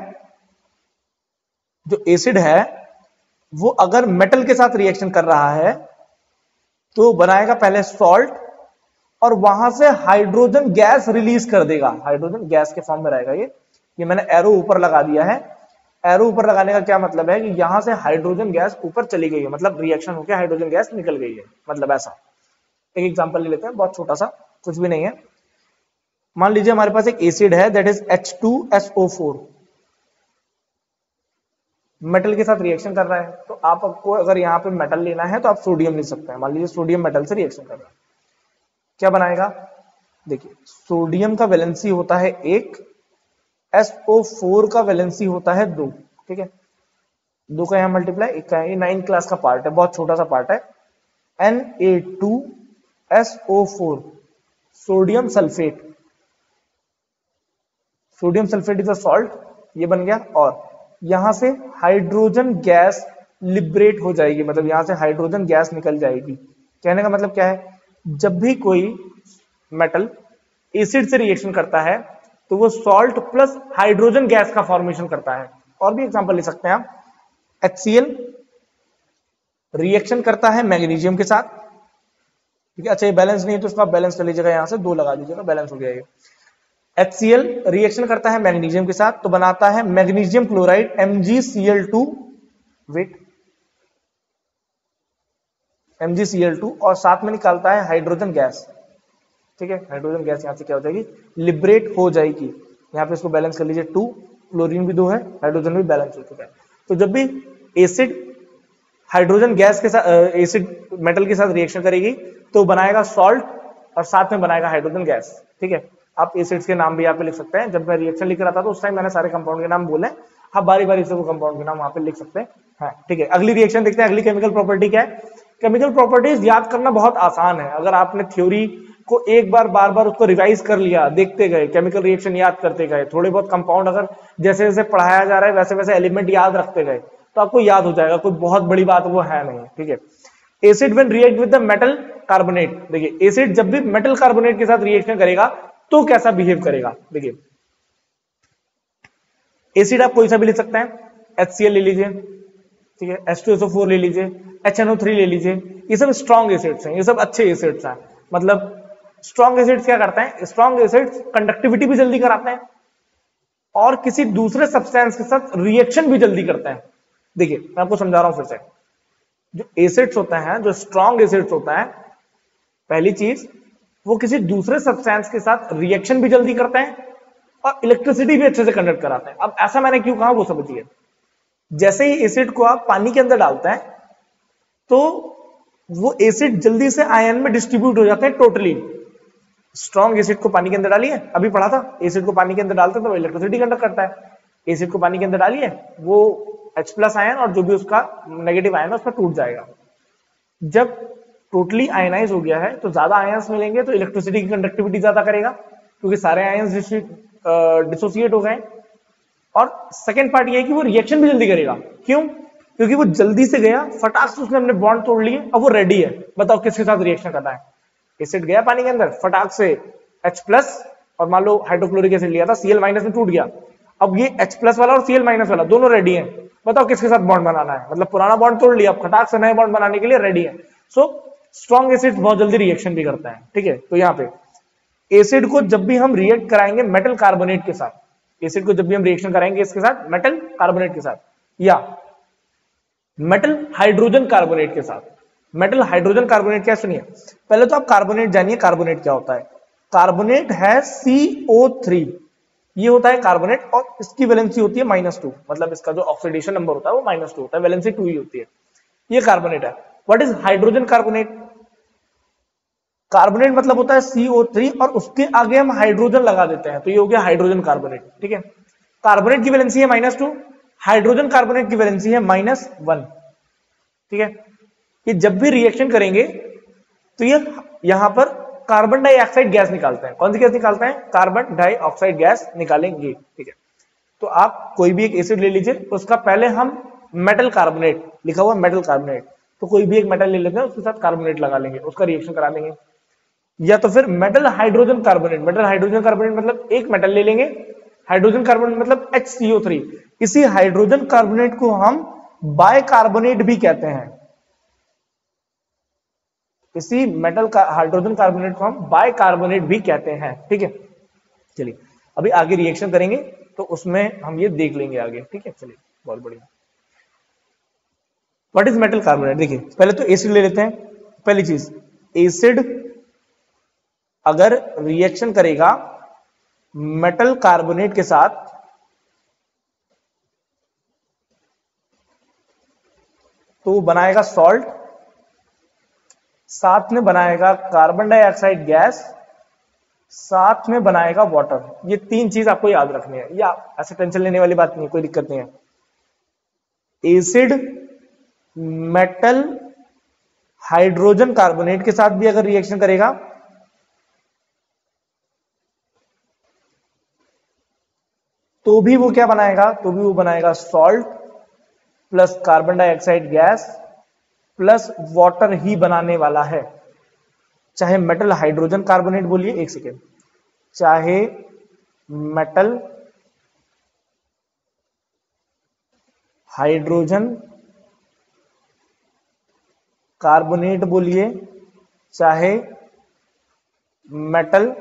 जो एसिड है वो अगर मेटल के साथ रिएक्शन कर रहा है तो बनाएगा पहले सॉल्ट और वहां से हाइड्रोजन गैस रिलीज कर देगा। हाइड्रोजन गैस के फॉर्म में रहेगा ये ये मैंने एरो ऊपर लगा दिया है। एरो ऊपर लगाने का क्या मतलब है कि यहां से हाइड्रोजन गैस ऊपर चली गई है, मतलब रिएक्शन होकर हाइड्रोजन गैस निकल गई है, मतलब ऐसा। एक एग्जांपल ले लेते हैं, बहुत छोटा सा, कुछ भी नहीं है। मान लीजिए हमारे पास एक एसिड है, that is H two S O four, metal के साथ रिएक्शन कर रहा है। तो आपको अगर यहाँ पे मेटल लेना है तो आप सोडियम ले सकते हैं। मान लीजिए सोडियम मेटल से रिएक्शन कर रहा है, क्या बनाएगा? देखिए, सोडियम का वैलेंसी होता है एक, एस ओ फोर का वैलेंसी होता है दो। ठीक है, दो का यहां मल्टीप्लाई, एक का ये नाइन क्लास का पार्ट है, बहुत छोटा सा पार्ट है। N A two S O four, sodium sulphate, sodium sulphate is a salt, ये बन गया। और यहां से हाइड्रोजन गैस लिबरेट हो जाएगी, मतलब यहां से हाइड्रोजन गैस निकल जाएगी। कहने का मतलब क्या है? जब भी कोई मेटल एसिड से रिएक्शन करता है तो वो सॉल्ट प्लस हाइड्रोजन गैस का फॉर्मेशन करता है। और भी एग्जांपल ले सकते हैं आप। HCl रिएक्शन करता है मैग्नीशियम के साथ, ठीक है। अच्छा, ये बैलेंस नहीं है तो इसको आप बैलेंस कर लीजिएगा, यहां से दो लगा दीजिएगा, बैलेंस हो गया ये। HCl रिएक्शन करता है मैग्नीशियम के साथ तो बनाता है magnesium chloride M G C L two, wet, M G C L two, और साथ में निकालता है हाइड्रोजन गैस। ठीक है, हाइड्रोजन गैस यहां से क्या हो जाएगी? लिबरेट हो जाएगी। यहां पे इसको बैलेंस कर लीजिए, टू, क्लोरीन भी दो है, हाइड्रोजन भी बैलेंस हो चुका है। तो जब भी एसिड हाइड्रोजन गैस के साथ, एसिड मेटल के साथ रिएक्शन करेगी तो बनाएगा सॉल्ट और साथ में बनाएगा हाइड्रोजन गैस। ठीक है, आप एसिड्स के नाम भी यहाँ पे लिख सकते हैं। जब मैं रिएक्शन लिख रहा था तो उस टाइम मैंने सारे कंपाउंड के नाम बोले, आप बारी बारी से वो कंपाउंड के नाम वहां पे लिख सकते हैं। हाँ, ठीक है, अगली रिएक्शन देखते हैं। अगली केमिकल प्रॉपर्टी क्या है? केमिकल प्रॉपर्टीज याद करना बहुत आसान है। अगर आपने थ्योरी को एक बार बार बार उसको रिवाइज कर लिया, देखते गए, केमिकल रिएक्शन याद करते गए, थोड़े बहुत कंपाउंड अगर जैसे जैसे पढ़ाया जा रहा है वैसे वैसे एलिमेंट याद रखते गए तो आपको याद हो जाएगा। कोई बहुत बड़ी बात वो है नहीं। ठीक है, acid when react with the metal carbonate, देखिए एसिड जब भी मेटल कार्बोनेट के साथ रिएक्शन करेगा तो कैसा बिहेव करेगा? देखिए, एसिड आप कोई सा भी ले सकते हैं, HCl ले लीजिए, ठीक है, H two S O four ले लीजिए, एच एन ओ थ्री ले लीजिए, ये सब स्ट्रॉन्ग एसिड्स हैं, ये सब अच्छे एसिड्स हैं। मतलब स्ट्रॉन्ग एसिड्स क्या करते हैं, स्ट्रॉन्ग एसिड्स कंडक्टिविटी भी जल्दी कराते हैं और किसी दूसरे सब्सटेंस के साथ रिएक्शन भी जल्दी करते हैं। देखिए मैं आपको समझा रहा हूं फिर से, जो एसिड्स होते हैं, जो स्ट्रॉन्ग एसिड्स होता है, पहली चीज वो किसी दूसरे सब्सटेंस के साथ रिएक्शन भी जल्दी करते हैं और इलेक्ट्रिसिटी भी अच्छे से कंडक्ट कराते हैं। अब ऐसा मैंने क्यों कहा वो समझिए। जैसे ही एसिड को आप पानी के अंदर डालते हैं तो वो एसिड जल्दी से आयन में डिस्ट्रीब्यूट हो जाते हैं टोटली। स्ट्रॉन्ग एसिड को पानी के अंदर डालिए, अभी पढ़ा था, एसिड को पानी के अंदर डालते हैं तो वो इलेक्ट्रिसिटी कंडक्ट करता है। एसिड को पानी के अंदर डालिए, वो H प्लस आयन और जो भी उसका नेगेटिव आयन है उसमें टूट जाएगा। जब टोटली आयनाइज हो गया है तो ज्यादा आयंस मिलेंगे तो इलेक्ट्रिसिटी की कंडक्टिविटी ज्यादा करेगा, क्योंकि सारे आयंस डिसोसिएट हो गए। और सेकेंड पार्ट ये है कि वो रिएक्शन भी जल्दी करेगा। क्यों? क्योंकि वो जल्दी से गया, फटाक से उसने अपने बॉन्ड तोड़ लिए, अब वो रेडी है। बताओ किसके साथ रिएक्शन करना है। एसिड गया पानी के अंदर, फटाक से H प्लस और मान लो हाइड्रोक्लोरिक एसिड लिया था, Cl माइनस में टूट गया। अब ये H प्लस वाला और Cl माइनस वाला दोनों रेडी हैं। बताओ किसके साथ बॉन्ड बनाना है। मतलब पुराना बॉन्ड तोड़ लिया, अब फटाक से नए बॉन्ड बनाने के लिए रेडी है। सो स्ट्रॉन्ग एसिड बहुत जल्दी रिएक्शन भी करता है। ठीक है, तो यहाँ पे एसिड को जब भी हम रिएक्ट कराएंगे मेटल कार्बोनेट के साथ, एसिड को जब भी हम रिएक्शन कराएंगे इसके साथ मेटल कार्बोनेट के साथ या मेटल हाइड्रोजन कार्बोनेट के साथ। मेटल हाइड्रोजन कार्बोनेट क्या, सुनिए पहले तो आप कार्बोनेट जानिए, कार्बोनेट क्या होता है। कार्बोनेट है सी ओ थ्री, ये होता है कार्बोनेट और इसकी वैलेंसी होती है माइनस टू, मतलब इसका जो ऑक्सीडेशन नंबर होता है वो माइनस टू होता है, वैलेंसी टू ही होती है। ये कार्बोनेट है। What is hydrogen carbonate? Carbonate मतलब होता है सी ओ थ्री और उसके आगे हम हाइड्रोजन लगा देते हैं तो ये हो गया हाइड्रोजन कार्बोनेट। ठीक है, कार्बोनेट की वैलेंसी है माइनस टू, हाइड्रोजन कार्बोनेट की वैलेंसी है माइनस वन। ठीक है, ये जब भी रिएक्शन करेंगे तो ये यहां पर कार्बन डाइऑक्साइड गैस निकालते हैं। कौन सी गैस निकालते हैं? कार्बन डाइऑक्साइड गैस निकालेंगे। ठीक है, तो आप कोई भी एक एसिड ले लीजिए, उसका पहले हम मेटल कार्बोनेट लिखा हुआ मेटल कार्बोनेट, तो कोई भी एक मेटल ले लेते हैं उसके साथ कार्बोनेट लगा लेंगे, उसका रिएक्शन करा देंगे। या तो फिर metal hydrogen carbonate, metal hydrogen carbonate मतलब एक मेटल ले लेंगे, हाइड्रोजन कार्बोनेट मतलब एच सी ओ थ्री। इसी हाइड्रोजन कार्बोनेट को हम बाइकार्बोनेट भी कहते हैं। इसी मेटल का हाइड्रोजन कार्बोनेट को हम बाइकार्बोनेट भी कहते हैं। ठीक है, चलिए अभी आगे रिएक्शन करेंगे तो उसमें हम ये देख लेंगे आगे। ठीक है, चलिए बहुत बढ़िया। What is metal carbonate? देखिए पहले तो एसिड ले लेते हैं। पहली चीज, एसिड अगर रिएक्शन करेगा मेटल कार्बोनेट के साथ तो बनाएगा सॉल्ट, साथ में बनाएगा कार्बन डाइऑक्साइड गैस, साथ में बनाएगा वाटर। ये तीन चीज आपको याद रखनी है, या ऐसे टेंशन लेने वाली बात नहीं, कोई दिक्कत नहीं है। एसिड मेटल हाइड्रोजन कार्बोनेट के साथ भी अगर रिएक्शन करेगा तो भी वो क्या बनाएगा? तो भी वो बनाएगा salt plus carbon dioxide gas plus water ही बनाने वाला है। चाहे मेटल हाइड्रोजन कार्बोनेट बोलिए, एक सेकेंड, चाहे मेटल हाइड्रोजन कार्बोनेट बोलिए, चाहे मेटल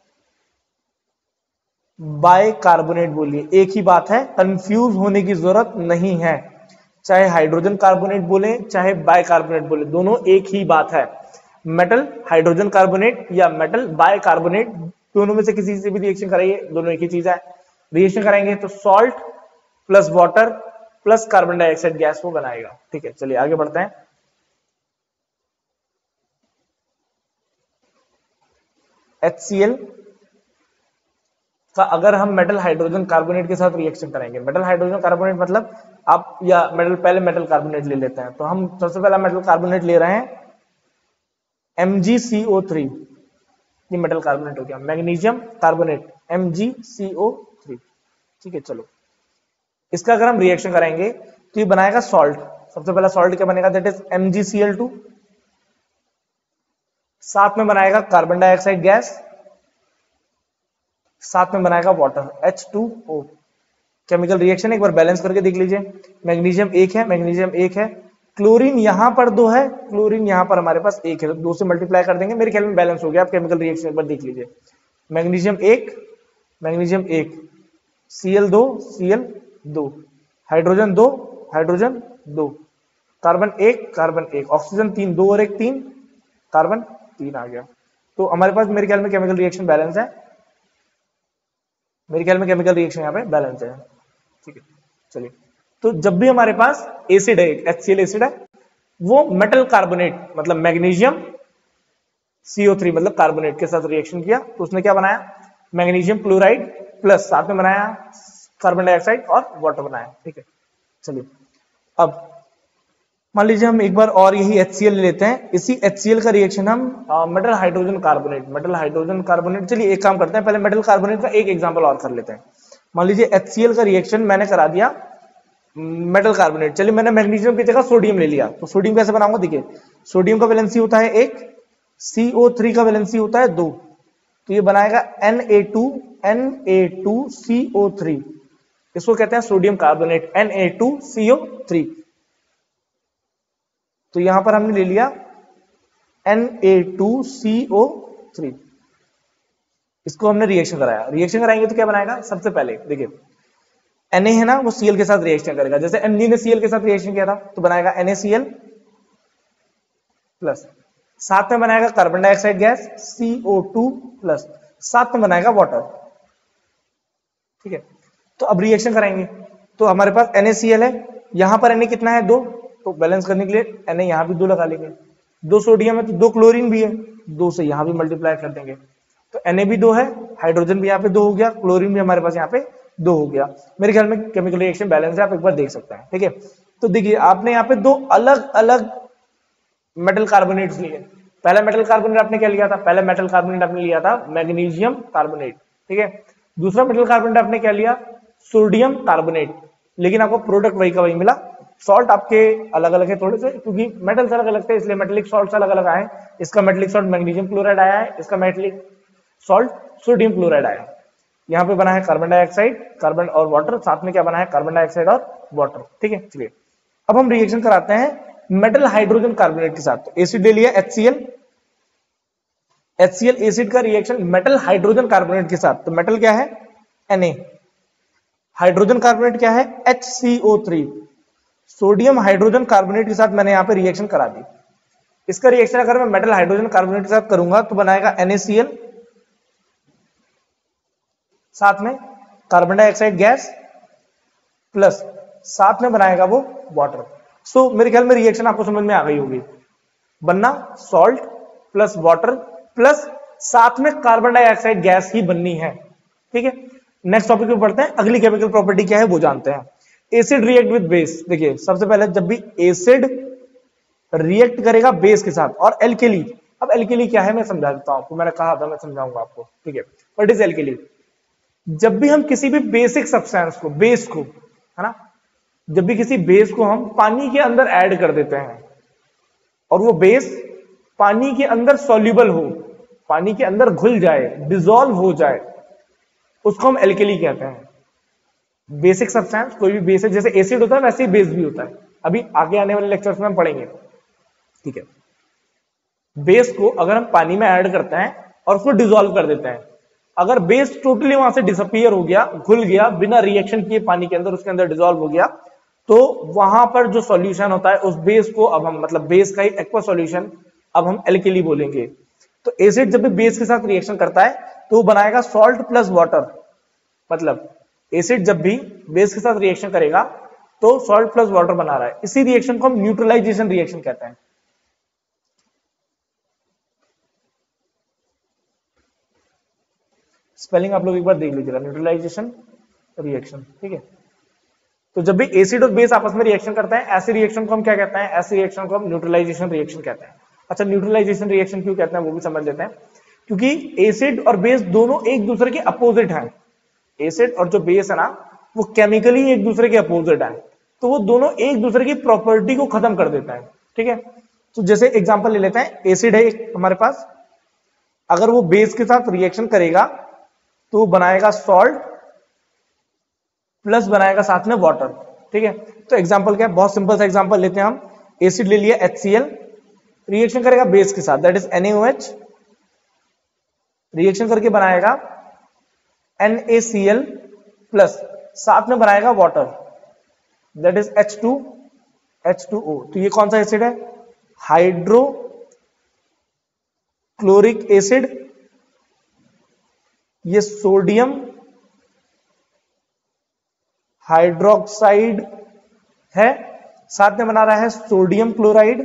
बाइकार्बोनेट बोलिए, एक ही बात है, कंफ्यूज होने की जरूरत नहीं है। चाहे हाइड्रोजन कार्बोनेट बोले चाहे बाइकार्बोनेट बोले, दोनों एक ही बात है। मेटल हाइड्रोजन कार्बोनेट या मेटल बाइकार्बोनेट, दोनों में से किसी से भी रिएक्शन कराइए, दोनों एक ही चीज है। रिएक्शन कराएंगे तो salt plus water plus carbon dioxide gas को बनाएगा। ठीक है, चलिए आगे बढ़ते हैं। एच सी एल का अगर हम मेटल हाइड्रोजन कार्बोनेट के साथ रिएक्शन करेंगे, मेटल हाइड्रोजन कार्बोनेट मतलब आप या मेटल, पहले मेटल कार्बोनेट ले लेते हैं, तो हम सबसे पहला मेटल कार्बोनेट ले रहे हैं M G C O three. ये मेटल कार्बोनेट हो गया, magnesium carbonate M G C O three. ठीक है, चलो इसका अगर हम रिएक्शन करेंगे तो ये बनाएगा सॉल्ट। सबसे पहला सॉल्ट क्या बनेगा? That is M G C L two. साथ में बनाएगा कार्बन डाइऑक्साइड गैस, साथ में बनाएगा water H two O. Chemical reaction एक बार बैलेंस करके देख लीजिए। मैग्नीशियम एक है, मैग्नीशियम एक है, क्लोरीन यहां पर दो है, क्लोरीन यहां पर हमारे पास एक है, तो दो से मल्टीप्लाई कर देंगे, मेरे ख्याल में बैलेंस हो गया। आप केमिकल रिएक्शन एक बार देख लीजिए। मैग्नीशियम एक, मैग्नीशियम एक, Cl दो, Cl दो, हाइड्रोजन दो, हाइड्रोजन दो, कार्बन एक, कार्बन एक, ऑक्सीजन तीन, दो और एक तीन, कार्बन तीन आ गया। तो हमारे पास मेरे ख्याल में केमिकल रिएक्शन बैलेंस है, मेरे ख्याल में केमिकल रिएक्शन यहाँ पे बैलेंस है। ठीक है, चलिए। तो जब भी हमारे पास एसिड है, HCl एसिड है, वो मेटल कार्बोनेट मतलब मैग्नीशियम सी ओ थ्री मतलब कार्बोनेट के साथ रिएक्शन किया, तो उसने क्या बनाया, मैग्नीशियम क्लोराइड प्लस साथ में बनाया कार्बन डाइऑक्साइड और वाटर बनाया। ठीक है, चलिए। अब मान लीजिए हम एक बार और यही HCl लेते हैं, इसी HCl का रिएक्शन हम metal hydrogen carbonate, metal hydrogen carbonate, चलिए एक काम करते हैं, पहले मेटल कार्बोनेट का एक एग्जांपल और कर लेते हैं। मान लीजिए HCl का रिएक्शन मैंने करा दिया मेटल कार्बोनेट, चलिए मैंने मैग्नीशियम की जगह सोडियम ले लिया, तो सोडियम कैसे बनाऊंगा, देखिए सोडियम का वैलेंसी होता है एक, सी ओ थ्री का वैलेंसी होता है दो, तो ये बनाएगा N A two, N A two C O three, इसको कहते हैं sodium carbonate, N A two C O three. तो यहां पर हमने ले लिया N A two C O three, इसको हमने रिएक्शन कराया, रिएक्शन कराएंगे तो क्या बनाएगा, सबसे पहले देखिए Na है ना, वो Cl के साथ रिएक्शन करेगा, जैसे Mg ने Cl के साथ रिएक्शन किया था, तो बनाएगा NaCl प्लस, साथ में बनाएगा carbon dioxide gas C O two plus, साथ में बनाएगा वाटर। ठीक है, तो अब रिएक्शन कराएंगे, तो हमारे पास NaCl है, यहां पर Na कितना है, दो, तो बैलेंस करने के लिए Na यहां भी दो लगा लेंगे, दो सोडियम है तो दो क्लोरीन भी है, दो से यहां भी मल्टीप्लाई कर देंगे, तो Na भी दो है, हाइड्रोजन भी यहाँ पे दो हो गया, क्लोरीन भी हमारे पास यहाँ पे दो हो गया। मेरे ख्याल में केमिकल रिएक्शन बैलेंस है, आप एक बार देख सकते हैं। ठीक है, तो देखिए आपने यहाँ पे दो अलग अलग मेटल कार्बोनेट्स लिए। पहला मेटल कार्बोनेट आपने क्या लिया था, पहला मेटल कार्बोनेट आपने लिया था मैग्नीशियम कार्बोनेट। ठीक है, दूसरा मेटल कार्बोनेट आपने क्या लिया, सोडियम कार्बोनेट, लेकिन आपको प्रोडक्ट वही का वही मिला, सॉल्ट आपके अलग अलग है थोड़े से, क्योंकि मेटल्स अलग अलग थे इसलिए मेटेलिक सॉल्ट अलग अलग आए। इसका मेटेलिक सॉल्ट मैग्नीशियम क्लोराइड आया है, इसका मेटेलिक सॉल्ट सोडियम क्लोराइड आया। यहाँ पे बना है कार्बन डाइऑक्साइड, कार्बन और वाटर, साथ में क्या बना है, कार्बन डाइऑक्साइड और वाटर। ठीक है, चलिए अब हम रिएक्शन कराते हैं मेटल हाइड्रोजन कार्बोनेट के साथ। तो एसिड ले लिया HCl, HCl एसिड का रिएक्शन मेटल हाइड्रोजन कार्बोनेट के साथ, तो मेटल क्या है Na, हाइड्रोजन कार्बोनेट क्या है H C O three, sodium hydrogen carbonate के साथ मैंने यहाँ पे रिएक्शन करा दी। इसका रिएक्शन अगर मैं मेटल हाइड्रोजन कार्बोनेट के साथ करूंगा तो बनाएगा NaCl, साथ में कार्बन डाइऑक्साइड गैस प्लस साथ में बनाएगा वो वाटर। सो so, मेरे ख्याल में रिएक्शन आपको समझ में आ गई होगी, बनना सॉल्ट प्लस वाटर प्लस साथ में कार्बन डाइऑक्साइड गैस ही बननी है। ठीक है, नेक्स्ट टॉपिक पे बढ़ते हैं, अगली केमिकल प्रॉपर्टी क्या है वो जानते हैं। एसिड रिएक्ट विद बेस, देखिए सबसे पहले जब भी एसिड रिएक्ट करेगा बेस के साथ और एल्केली, अब एल्केली क्या है मैं समझा देता हूं आपको, मैंने कहा था मैं समझाऊंगा आपको। ठीक है, व्हाट इज एल्केली, जब भी हम किसी भी बेसिक सब्सटेंस को, बेस को, है ना, जब भी किसी बेस को हम पानी के अंदर ऐड कर देते हैं और वो बेस पानी के अंदर सॉल्युबल हो, पानी के अंदर घुल जाए, डिसॉल्व हो जाए, उसको हम एल्केली कहते हैं। बेसिक सब्सटेंस कोई भी बेस है, जैसे एसिड होता है वैसे ही बेस भी होता है, अभी आगे आने वाले लेक्चर्स में हम पढ़ेंगे। ठीक है, बेस को अगर हम पानी में ऐड करते हैं और उसको डिसॉल्व कर देते हैं, अगर बेस टोटली वहां से डिसअपीयर हो गया, घुल गया, बिना रिएक्शन किए पानी के अंदर उसके अंदर डिसॉल्व हो गया, तो वहां पर जो सॉल्यूशन होता है उस बेस को अब हम, मतलब बेस का ही एक्वा सॉल्यूशन अब हम एल्केली बोलेंगे। तो एसिड जब भी बेस के साथ रिएक्शन करता है तो वो बनाएगा सॉल्ट प्लस वाटर, मतलब एसिड जब भी बेस के साथ रिएक्शन करेगा तो सॉल्ट प्लस वाटर बना रहा है, इसी रिएक्शन को हम न्यूट्रलाइजेशन रिएक्शन कहते हैं। स्पेलिंग आप लोग एक बार देख लीजिएगा, न्यूट्रलाइजेशन रिएक्शन। ठीक है, तो जब भी एसिड और बेस आपस में रिएक्शन करता है, ऐसे रिएक्शन को हम क्या कहते हैं, ऐसे रिएक्शन को हम न्यूट्रलाइजेशन रिएक्शन कहते हैं। अच्छा, न्यूट्रलाइजेशन रिएक्शन क्यों कहते हैं वो भी समझ लेते हैं, क्योंकि एसिड और बेस दोनों एक दूसरे के अपोजिट हैं। एसिड और जो बेस है ना वो केमिकली एक दूसरे के अपोजिट है, तो वो दोनों एक दूसरे की प्रॉपर्टी को खत्म कर देता है। ठीक है, तो जैसे एग्जांपल ले लेते हैं, एसिड है एक हमारे पास, अगर वो बेस के साथ रिएक्शन करेगा तो बनाएगा सॉल्ट प्लस बनाएगा साथ में वाटर, ठीक है। तो एग्जांपल क्या है, बहुत सिंपल सा एग्जांपल लेते हैं हम। एसिड ले लिया एच सी एल, रिएक्शन करेगा बेस के साथ that is N A O H, reaction करके बनाएगा N A C L plus, साथ में बनाएगा water that is H two H two O. तो ये कौन सा एसिड है, हाइड्रो क्लोरिक एसिड, ये सोडियम हाइड्रोक्साइड है, साथ में बना रहा है सोडियम क्लोराइड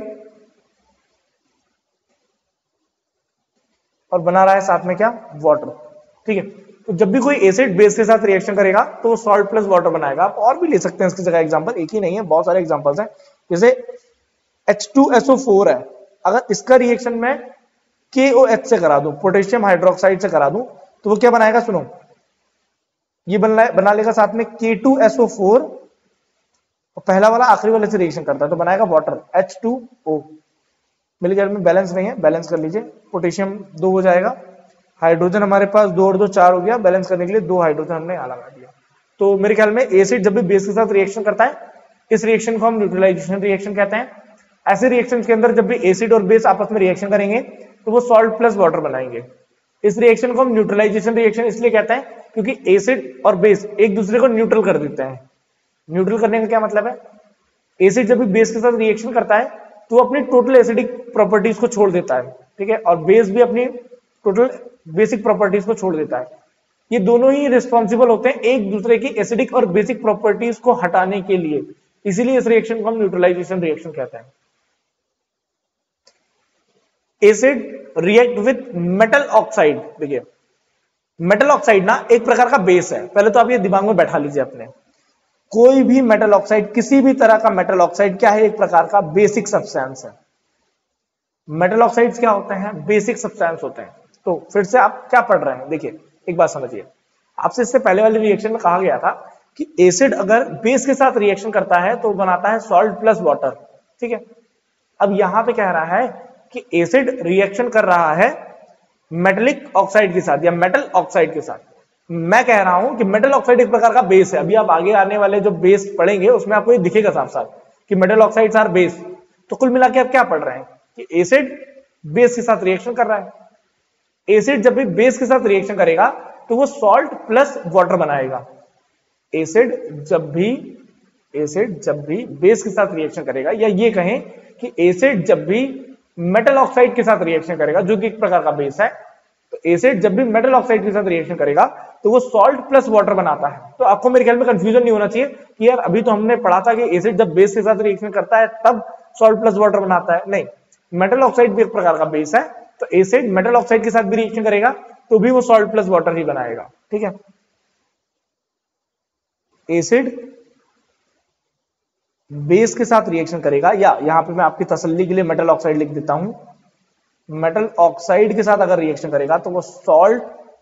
और बना रहा है साथ में क्या, वाटर, ठीक है। तो जब भी कोई एसिड बेस के साथ रिएक्शन करेगा तो वो सॉल्ट प्लस वाटर बनाएगा। आप और भी ले सकते हैं इसकी जगह एग्जांपल, एक ही नहीं है, बहुत सारे एग्जांपल्स हैं। जैसे H two S O four है, अगर इसका रिएक्शन मैं के ओ एच से करा दूं, पोटेशियम हाइड्रोक्साइड से करा दूं, तो वो क्या बनाएगा, सुनो, ये बना बना लेगा साथ में के टू एस ओ फोर, और पहला वाला आखिरी वाले से रिएक्शन करता है तो बनाएगा वाटर एच टू ओ। मेरे ख्याल में बैलेंस नहीं है, बैलेंस कर लीजिए, पोटेशियम दो हो जाएगा, हाइड्रोजन हमारे पास दो और दो चार हो गया, बैलेंस करने के लिए दो हाइड्रोजन हमने यहाँ लगा दिया। तो मेरे ख्याल में एसिड जब भी बेस के साथ रिएक्शन करता है, इस रिएक्शन को हम न्यूट्रलाइजेशन रिएक्शन कहते हैं। ऐसे रिएक्शन के अंदर जब भी एसिड और बेस आपस में रिएक्शन करेंगे तो वो सॉल्ट प्लस वाटर बनाएंगे। इस रिएक्शन को हम न्यूट्रलाइजेशन रिएक्शन इसलिए कहते हैं क्योंकि एसिड और बेस एक दूसरे को न्यूट्रल कर देते हैं। न्यूट्रल करने का क्या मतलब है, एसिड जब भी बेस के साथ रिएक्शन करता है तो अपनी टोटल एसिडिक प्रॉपर्टीज को छोड़ देता है, ठीक है, और बेस भी अपनी टोटल बेसिक प्रॉपर्टीज को छोड़ देता है। ये दोनों ही रिस्पॉन्सिबल होते हैं एक दूसरे की एसिडिक और बेसिक प्रॉपर्टीज को हटाने के लिए, इसीलिए इस रिएक्शन को हम न्यूट्रलाइजेशन रिएक्शन कहते हैं। Acid react with metal oxide, देखिए मेटल ऑक्साइड ना एक प्रकार का बेस है, पहले तो आप ये दिमाग में बैठा लीजिए अपने, कोई भी मेटल ऑक्साइड, किसी भी तरह का मेटल ऑक्साइड क्या है, एक प्रकार का बेसिक सब्सटेंस है। मेटल ऑक्साइड्स क्या होते हैं, बेसिक सब्सटेंस होते हैं। तो फिर से आप क्या पढ़ रहे हैं, देखिए एक बात समझिए, आपसे इससे पहले वाले रिएक्शन में कहा गया था कि एसिड अगर बेस के साथ रिएक्शन करता है तो बनाता है सॉल्ट प्लस वाटर, ठीक है। अब यहां पे कह रहा है कि एसिड रिएक्शन कर रहा है मेटेलिक ऑक्साइड के साथ या मेटल ऑक्साइड के साथ। मैं कह रहा हूं कि मेटल ऑक्साइड एक प्रकार का बेस है। अभी आप आगे आने वाले जो बेस पढ़ेंगे उसमें आपको ये दिखेगा साफ साफ कि मेटल ऑक्साइड्स आर बेस। तो कुल मिला के आप क्या पढ़ रहे हैं कि एसिड बेस के साथ रिएक्शन कर रहा है। एसिड जब भी बेस के साथ रिएक्शन करेगा तो वो सॉल्ट प्लस वाटर बनाएगा। एसिड जब भी एसिड जब भी बेस के साथ रिएक्शन करेगा, या ये कहें कि एसिड जब भी मेटल ऑक्साइड के साथ रिएक्शन करेगा जो कि एक प्रकार का बेस है, तो एसिड जब भी मेटल ऑक्साइड के साथ रिएक्शन करेगा तो वो सॉल्ट प्लस वाटर बनाता है। तो आपको मेरे ख्याल में कंफ्यूजन नहीं होना चाहिए कि यार अभी तो हमने पढ़ा था कि एसिड जब बेस के साथ रिएक्शन करता है तब सॉल्ट प्लस वाटर बनाता है, नहीं, मेटल ऑक्साइड भी एक प्रकार का बेस है, तो एसिड मेटल ऑक्साइड के साथ भी रिएक्शन करेगा तो भी वो सॉल्ट प्लस वाटर ही बनाएगा, ठीक है। एसिड बेस के साथ रिएक्शन करेगा, या यहां पे मैं आपकी तसल्ली के लिए मेटल ऑक्साइड लिख देता हूं, मेटल ऑक्साइड के साथ अगर रिएक्शन करेगा तो वो सॉल्ट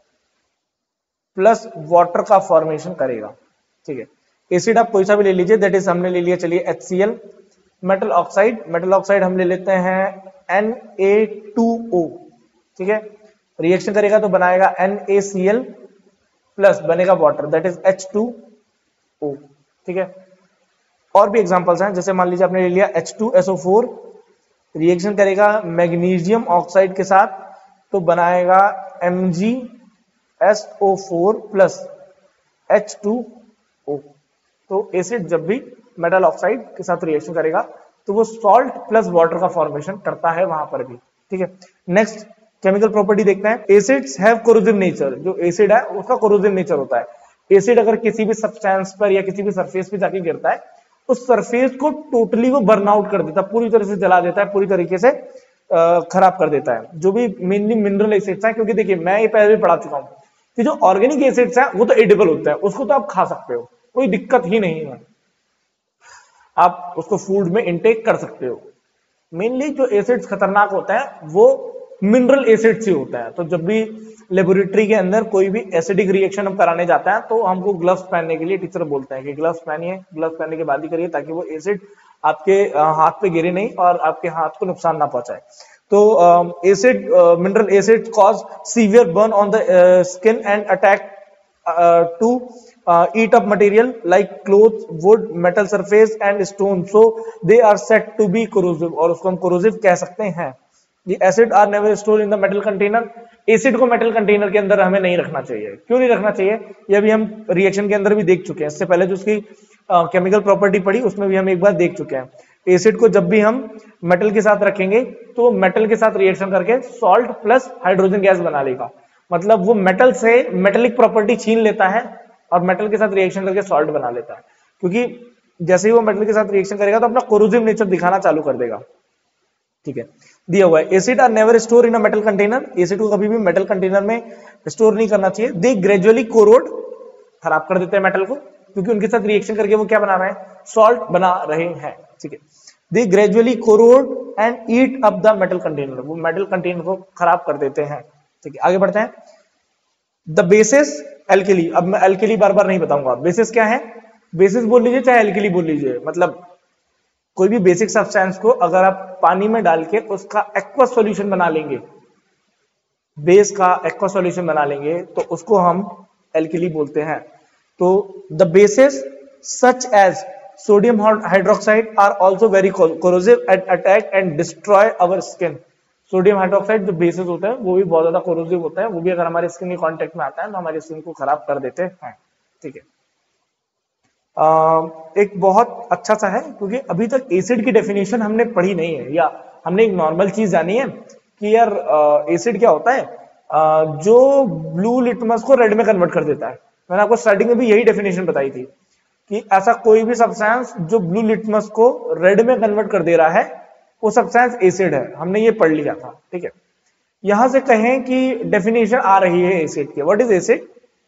प्लस वाटर का फॉर्मेशन करेगा, ठीक है। एसिड आप कोई सा भी ले लीजिए, दैट इज हमने ले लिया चलिए H C L. Metal oxide metal oxide हम ले लेते हैं एन ए टू ओ, ठीक है। रिएक्शन करेगा तो बनाएगा N A C L plus बनेगा water that is H two O, ठीक है। और भी एग्जांपल्स हैं, जैसे मान लीजिए आपने ले लिया H two S O four, reaction करेगा मैग्नीशियम ऑक्साइड के साथ तो बनाएगा M G S O four plus H two O. तो एसिड जब भी मेटल ऑक्साइड के साथ रिएक्शन करेगा तो वो सॉल्ट प्लस वाटर का फॉर्मेशन करता है वहां पर भी, ठीक है। नेक्स्ट केमिकल प्रॉपर्टी देखते हैं। एसिड्स हैव कोरोसिव नेचर, जो एसिड है उसका कोरोसिव नेचर होता है। एसिड अगर किसी भी सब्सटेंस पर या किसी भी सरफेस पे जाके गिरता है, उस सरफेस को टोटली वो बर्न आउट कर देता है, पूरी तरह से जला देता है, पूरी तरीके से खराब कर देता है। जो भी मेनली मिनरल एसिड्स हैं, क्योंकि देखिए मैं ये पहले भी पढ़ा चुका हूं कि जो ऑर्गेनिक एसिड्स हैं वो तो एडिबल होता है, उसको तो आप खा सकते हो, कोई दिक्कत ही नहीं है, आप उसको फूड में इंटेक कर सकते हो। मेनली जो एसिड्स खतरनाक होता है वो मिनरल एसिड्स ही होता है। तो जब भी लेबोरेटरी के अंदर कोई भी एसिडिक रिएक्शन हम कराने जाते हैं तो हमको ग्लव्स पहनने के लिए टीचर बोलते हैं कि ग्लव्स पहनिए, ग्लव्स पहनने के बाद ही करिए ताकि वो एसिड आपके हाथ पे गिरे नहीं और आपके हाथ को नुकसान ना पहुंचाए। तो acid mineral acid cause severe burn on the skin and attack to eat up material like cloth, wood, metal surface and stone, so they are said to be corrosive, और उसको हम कोरोसिव कह सकते हैं। The acid are never stored in the metal container. Acid को metal container के अंदर हमें नहीं रखना चाहिए। क्यों नहीं रखना चाहिए? ये भी हम रिएक्शन के अंदर भी देख चुके हैं। इससे पहले जो उसकी केमिकल प्रॉपर्टी पढ़ी उसमें भी हम एक बार देख चुके हैं। एसिड को जब भी हम मेटल के साथ रखेंगे तो मेटल के साथ रिएक्शन करके सॉल्ट प्लस हाइड्रोजन गैस बना लेगा। मतलब वो मेटल से मेटेलिक प्रॉपर्टी छीन लेता है और मेटल के साथ रिएक्शन करके सॉल्ट बना लेता है। क्योंकि जैसे ही वो मेटल के साथ रिएक्शन करेगा तो अपना कोरोसिव नेचर दिखाना चालू कर देगा। ठीक है, दिया हुआ है acid are never store in a metal container. Acid को कभी भी मेटल कंटेनर में स्टोर नहीं करना चाहिए। दे ग्रेजुअली कोरोड, खराब कर देते हैं मेटल को, क्योंकि उनके साथ रिएक्शन करके वो क्या बना रहे हैं? सॉल्ट बना रहे हैं। ठीक है, they gradually corrode and eat up the metal container, वो मेटल कंटेनर को खराब कर देते हैं। ठीक है, आगे बढ़ते हैं। द बेसिस एल्केली, अब मैं एल्केली बार बार नहीं बताऊंगा। बेसिस क्या है? बेसिस बोल लीजिए चाहे एल्केली बोल लीजिए, मतलब कोई भी बेसिक सब्सटेंस को अगर आप पानी में डाल के उसका एक्वा सॉल्यूशन बना लेंगे, बेस का एक्वा सॉल्यूशन बना लेंगे, तो उसको हम एल्केली बोलते हैं। तो the bases such as sodium hydroxide are also very corrosive and attack and destroy our skin. Sodium hydroxide जो बेसिस होता है वो भी बहुत ज्यादा कोरोसिव होता है, वो भी अगर हमारे स्किन के कांटेक्ट में आता है तो हमारी स्किन को खराब कर देते हैं। ठीक है, Uh, एक बहुत अच्छा सा है, क्योंकि अभी तक एसिड की डेफिनेशन हमने पढ़ी नहीं है, या हमने एक नॉर्मल चीज जानी है कि यार एसिड uh, क्या होता है, uh, जो ब्लू लिटमस को रेड में कन्वर्ट कर देता है। मैंने आपको स्टार्टिंग में भी यही डेफिनेशन बताई थी कि ऐसा कोई भी सब्सटेंस जो ब्लू लिटमस को रेड में कन्वर्ट कर दे रहा है वो सब्सटेंस एसिड है। हमने ये पढ़ लिया था। ठीक है, यहां से कहें कि डेफिनेशन आ रही है एसिड की। What is acid?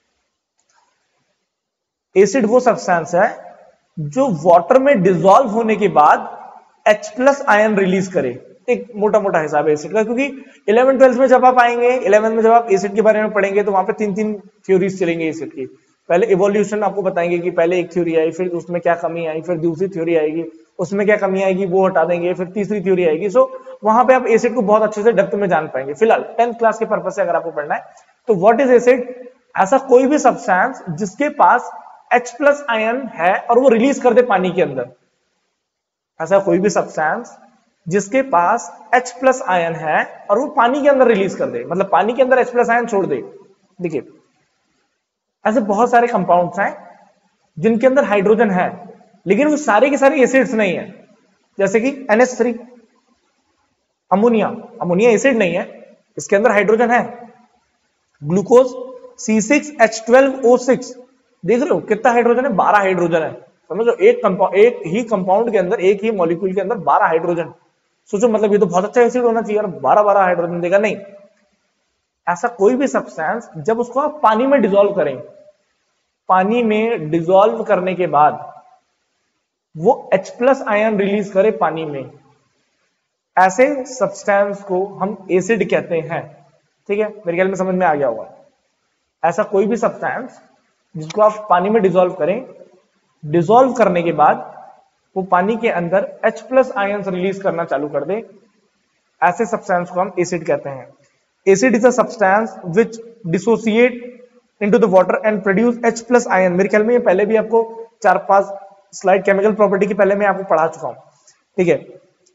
एसिड वो सब्सटेंस है जो वाटर में डिसॉल्व होने के बाद H प्लस आयन रिलीज करे। एक मोटा मोटा हिसाब है एसिड का, क्योंकि इलेवन ट्वेल्थ में जब आप आएंगे, इलेवन में जब आप एसिड के बारे में पढ़ेंगे तो वहां पे तीन तीन थ्योरीज चलेंगे एसिड की। पहले इवोल्यूशन आपको बताएंगे कि पहले एक थ्योरी आई, फिर उसमें क्या कमी आई, फिर दूसरी थ्योरी आएगी, उसमें क्या कमी आएगी वो हटा देंगे, फिर तीसरी थ्योरी आएगी। सो वहां पे आप एसिड को बहुत अच्छे से डेप्थ में जान पाएंगे। फिलहाल टेंथ क्लास के पर्पज से अगर आपको पढ़ना है तो व्हाट इज एसिड? ऐसा कोई भी सब्सटेंस जिसके पास H प्लस आयन है और वो रिलीज कर दे पानी के अंदर। ऐसा कोई भी सब्सटेंस जिसके पास H प्लस आयन है और वो पानी के अंदर रिलीज कर दे, मतलब पानी के अंदर H प्लस आयन छोड़ दे। देखिए, ऐसे बहुत सारे कंपाउंड्स हैं जिनके अंदर हाइड्रोजन है, लेकिन वो सारे के सारे एसिड्स नहीं है। जैसे कि N H three, ammonia, ammonia acid नहीं है, इसके अंदर हाइड्रोजन है। Glucose C six H twelve O six, देख रहे हो कितना हाइड्रोजन है? बारह हाइड्रोजन है। समझो, एक कंपाउंड, एक ही कंपाउंड के अंदर, एक ही मॉलिक्यूल के अंदर बारह हाइड्रोजन। सोचो, मतलब ये तो बहुत अच्छा एसिड होना चाहिए और बारह बारह हाइड्रोजन देगा। नहीं, ऐसा कोई भी सब्सटेंस जब उसको आप पानी में डिसॉल्व करें, पानी में डिसॉल्व करने के बाद वो H प्लस आयन रिलीज करे पानी में, ऐसे सब्सटेंस को हम एसिड कहते हैं। ठीक है, मेरे ख्याल में समझ में आ गया होगा। ऐसा कोई भी सब्सटेंस जिसको आप पानी में डिसॉल्व करें, डिसॉल्व करने के बाद वो पानी के अंदर H प्लस आयन रिलीज करना चालू कर दे, ऐसे सब्सटेंस को हम एसिड कहते हैं। Acid is a substance which dissociate into the water and produce H plus ion. मेरे ख्याल में ये पहले भी आपको चार पांच स्लाइड केमिकल प्रॉपर्टी की पहले मैं आपको पढ़ा चुका हूं। ठीक है,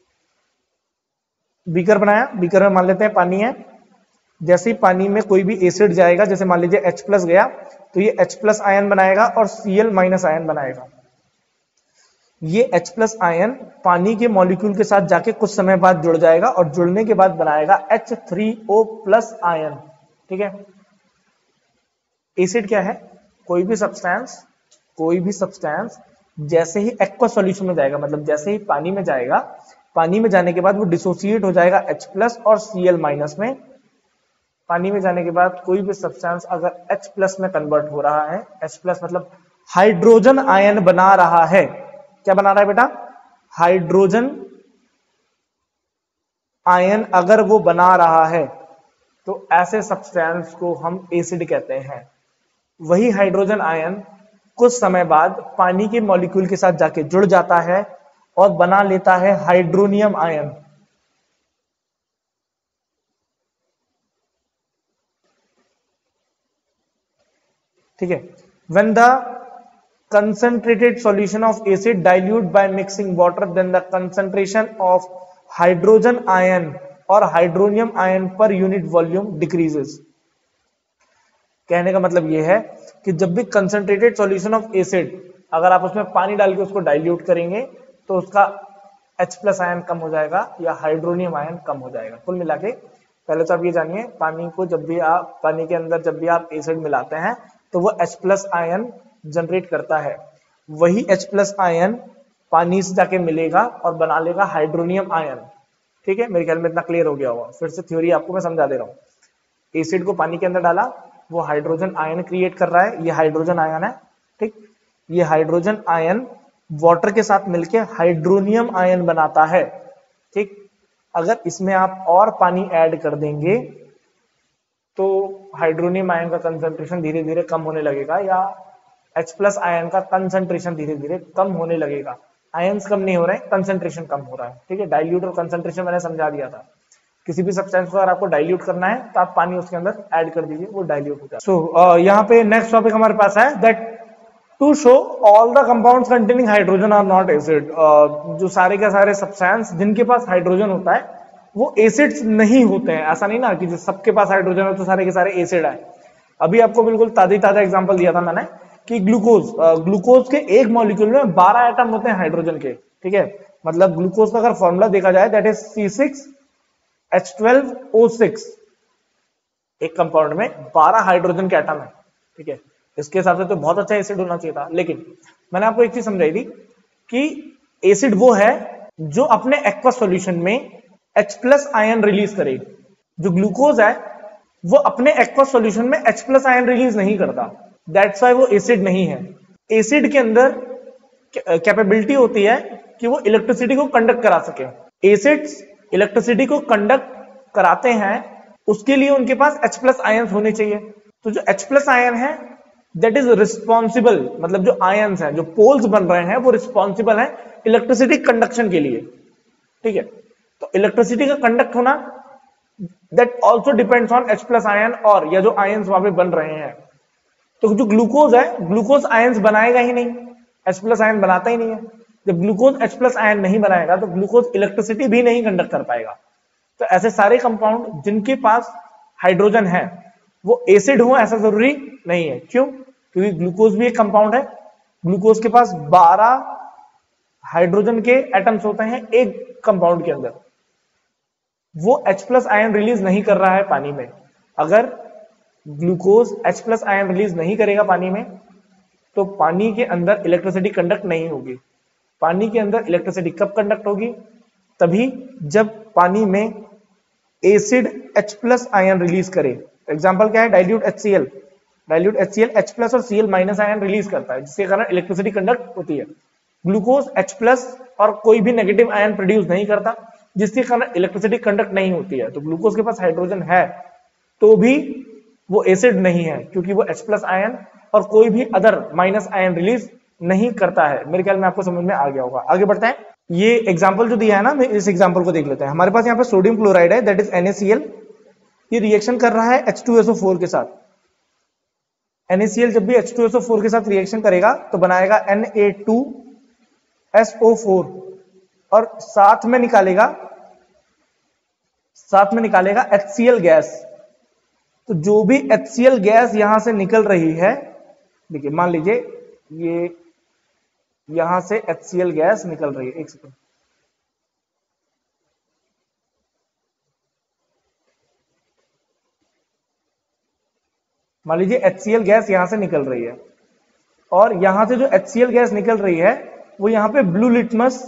बीकर बनाया, बीकर में मान लेते हैं पानी है। जैसे ही पानी में कोई भी एसिड जाएगा, जैसे मान लीजिए H प्लस गया, तो ये H प्लस आयन बनाएगा और Cl माइनस आयन बनाएगा। ये H प्लस आयन पानी के मॉलिक्यूल के साथ जाके कुछ समय बाद जुड़ जाएगा और जुड़ने के बाद बनाएगा H three O plus ion. ठीक है, एसिड क्या है? कोई भी सब्सटेंस, कोई भी सब्सटेंस जैसे ही एक्वा सॉल्यूशन में जाएगा, मतलब जैसे ही पानी में जाएगा, पानी में जाने के बाद वो डिसोसिएट हो जाएगा H प्लस और Cl माइनस में। पानी में जाने के बाद कोई भी सब्सटेंस अगर H प्लस में कन्वर्ट हो रहा है, H प्लस मतलब हाइड्रोजन आयन बना रहा है। क्या बना रहा है बेटा? हाइड्रोजन आयन अगर वो बना रहा है तो ऐसे सब्सटेंस को हम एसिड कहते हैं। वही हाइड्रोजन आयन कुछ समय बाद पानी के मॉलिक्यूल के साथ जाके जुड़ जाता है और बना लेता है हाइड्रोनियम आयन। ठीक है। When the concentrated solution of acid dilute by mixing water, then the concentration of hydrogen ion or hydronium ion per unit volume decreases। कहने का मतलब यह है कि जब भी concentrated solution of acid, अगर आप उसमें पानी डाल के उसको डाइल्यूट करेंगे तो उसका H प्लस आयन कम हो जाएगा या हाइड्रोनियम आयन कम हो जाएगा। कुल मिला के पहले तो आप ये जानिए, पानी को जब भी आप पानी के अंदर जब भी आप एसिड मिलाते हैं तो वो H प्लस आयन जनरेट करता है, वही H प्लस आयन पानी से जाके मिलेगा और बना लेगा हाइड्रोनियम आयन। ठीक है, मेरे ख्याल में इतना क्लियर हो गया होगा। फिर से थ्योरी आपको मैं समझा दे रहा हूँ। एसिड को पानी के अंदर डाला, वो हाइड्रोजन आयन क्रिएट कर रहा है, ये हाइड्रोजन आयन है। ठीक, ये हाइड्रोजन आयन वाटर के साथ मिलके हाइड्रोनियम आयन बनाता है। ठीक, अगर इसमें आप और पानी ऐड कर देंगे तो हाइड्रोनियम आयन का कंसंट्रेशन धीरे धीरे कम होने लगेगा या H प्लस आयन का कंसंट्रेशन धीरे धीरे कम होने लगेगा। आयंस कम नहीं हो रहे हैं, कंसंट्रेशन कम हो रहा है। ठीक है, डाइल्यूट और कंसंट्रेशन मैंने समझा दिया था। किसी भी सब्सटेंस को अगर आपको डाइल्यूट करना है तो आप पानी उसके अंदर ऐड कर दीजिए, वो डाइल्यूट हो जाता है। सो यहाँ पे नेक्स्ट टॉपिक हमारे पास है that to show all the compounds containing hydrogen are not acid. जो सारे के सारे सब्सटेंस जिनके पास हाइड्रोजन होता है वो एसिड्स नहीं होते हैं। ऐसा नहीं ना कि सबके पास हाइड्रोजन है तो सारे के सारे एसिड है। अभी आपको बिल्कुल ताजा ताजा एग्जांपल दिया था मैंने कि ग्लूकोज ग्लूकोज के एक मॉलिक्यूल में बारह एटम होते हैं हाइड्रोजन के। ठीक है, मतलब ग्लूकोज का अगर फॉर्मूला देखा जाए that is C six H twelve O six. एक कंपाउंड में बारह हाइड्रोजन के एटम है। ठीक है, इसके हिसाब से तो बहुत अच्छा एसिड होना चाहिए था। लेकिन मैंने आपको एक चीज समझाई थी कि एसिड वो है जो अपने एक्वा सॉल्यूशन में H प्लस आयन रिलीज करे। जो ग्लूकोज है वो अपने एक्वा सॉल्यूशन में H प्लस आयन रिलीज नहीं करता, दैट्स व्हाई वो एसिड नहीं है। एसिड के अंदर कैपेबिलिटी होती है कि वो इलेक्ट्रिसिटी को कंडक्ट करा सके। एसिड्स इलेक्ट्रिसिटी को कंडक्ट कराते हैं, उसके लिए उनके पास H प्लस आयन होने चाहिए। तो जो H प्लस आयन है दैट इज रिस्पॉन्सिबल, मतलब जो आयंस हैं, जो पोल्स बन रहे हैं वो रिस्पॉन्सिबल है इलेक्ट्रिसिटी कंडक्शन के लिए। ठीक है, तो इलेक्ट्रिसिटी का कंडक्ट होना that also depends on H plus ion और या जो आयंस वहां पे बन रहे हैं। तो जो ग्लूकोज है, ग्लूकोज आयंस बनाएगा ही नहीं, H प्लस आयन बनाता ही नहीं है। जब ग्लूकोज H प्लस आयन नहीं बनाएगा तो ग्लूकोज इलेक्ट्रिसिटी भी नहीं कंडक्ट कर पाएगा। तो ऐसे सारे कंपाउंड जिनके पास हाइड्रोजन है वो एसिड हो ऐसा जरूरी नहीं है। क्यों? क्योंकि ग्लूकोज भी एक कंपाउंड है। ग्लूकोज के पास बारह हाइड्रोजन के एटम्स होते हैं एक कंपाउंड के अंदर। वो H प्लस आयन रिलीज नहीं कर रहा है पानी में। अगर glucose H plus ion release नहीं करेगा पानी में तो पानी के अंदर इलेक्ट्रिसिटी कंडक्ट नहीं होगी। पानी के अंदर इलेक्ट्रिसिटी कब कंडक्ट होगी? तभी जब पानी में acid H plus ion release करे। एग्जांपल क्या है? Dilute HCl। Dilute HCl H plus और Cl माइनस आयन रिलीज करता है, जिसके कारण इलेक्ट्रिसिटी कंडक्ट होती है। ग्लूकोज H प्लस और कोई भी नेगेटिव आयन प्रोड्यूस नहीं करता, जिसके कारण इलेक्ट्रिसिटी कंडक्ट नहीं होती है। तो ग्लूकोज के पास हाइड्रोजन है तो भी वो एसिड नहीं है, क्योंकि वो H प्लस आयन और कोई भी अदर माइनस आयन रिलीज नहीं करता है। मेरे ख्याल में आपको समझ में आ गया होगा। आगे बढ़ते हैं। ये एग्जांपल जो दिया है ना, इस एग्जांपल को देख लेते हैं। हमारे पास यहाँ पे सोडियम क्लोराइड है दैट इज NaCl। ये रिएक्शन कर रहा है H two S O four के साथ। NaCl जब भी H two S O four के साथ रिएक्शन करेगा तो बनाएगा N A two S O four और साथ में निकालेगा साथ में निकालेगा HCl गैस। तो जो भी HCl गैस यहां से निकल रही है, देखिए मान लीजिए ये यहां से HCl गैस निकल रही है। एक सेकंड, मान लीजिए HCl गैस यहां से निकल रही है और यहां से जो HCl गैस निकल रही है वो यहां पे blue litmus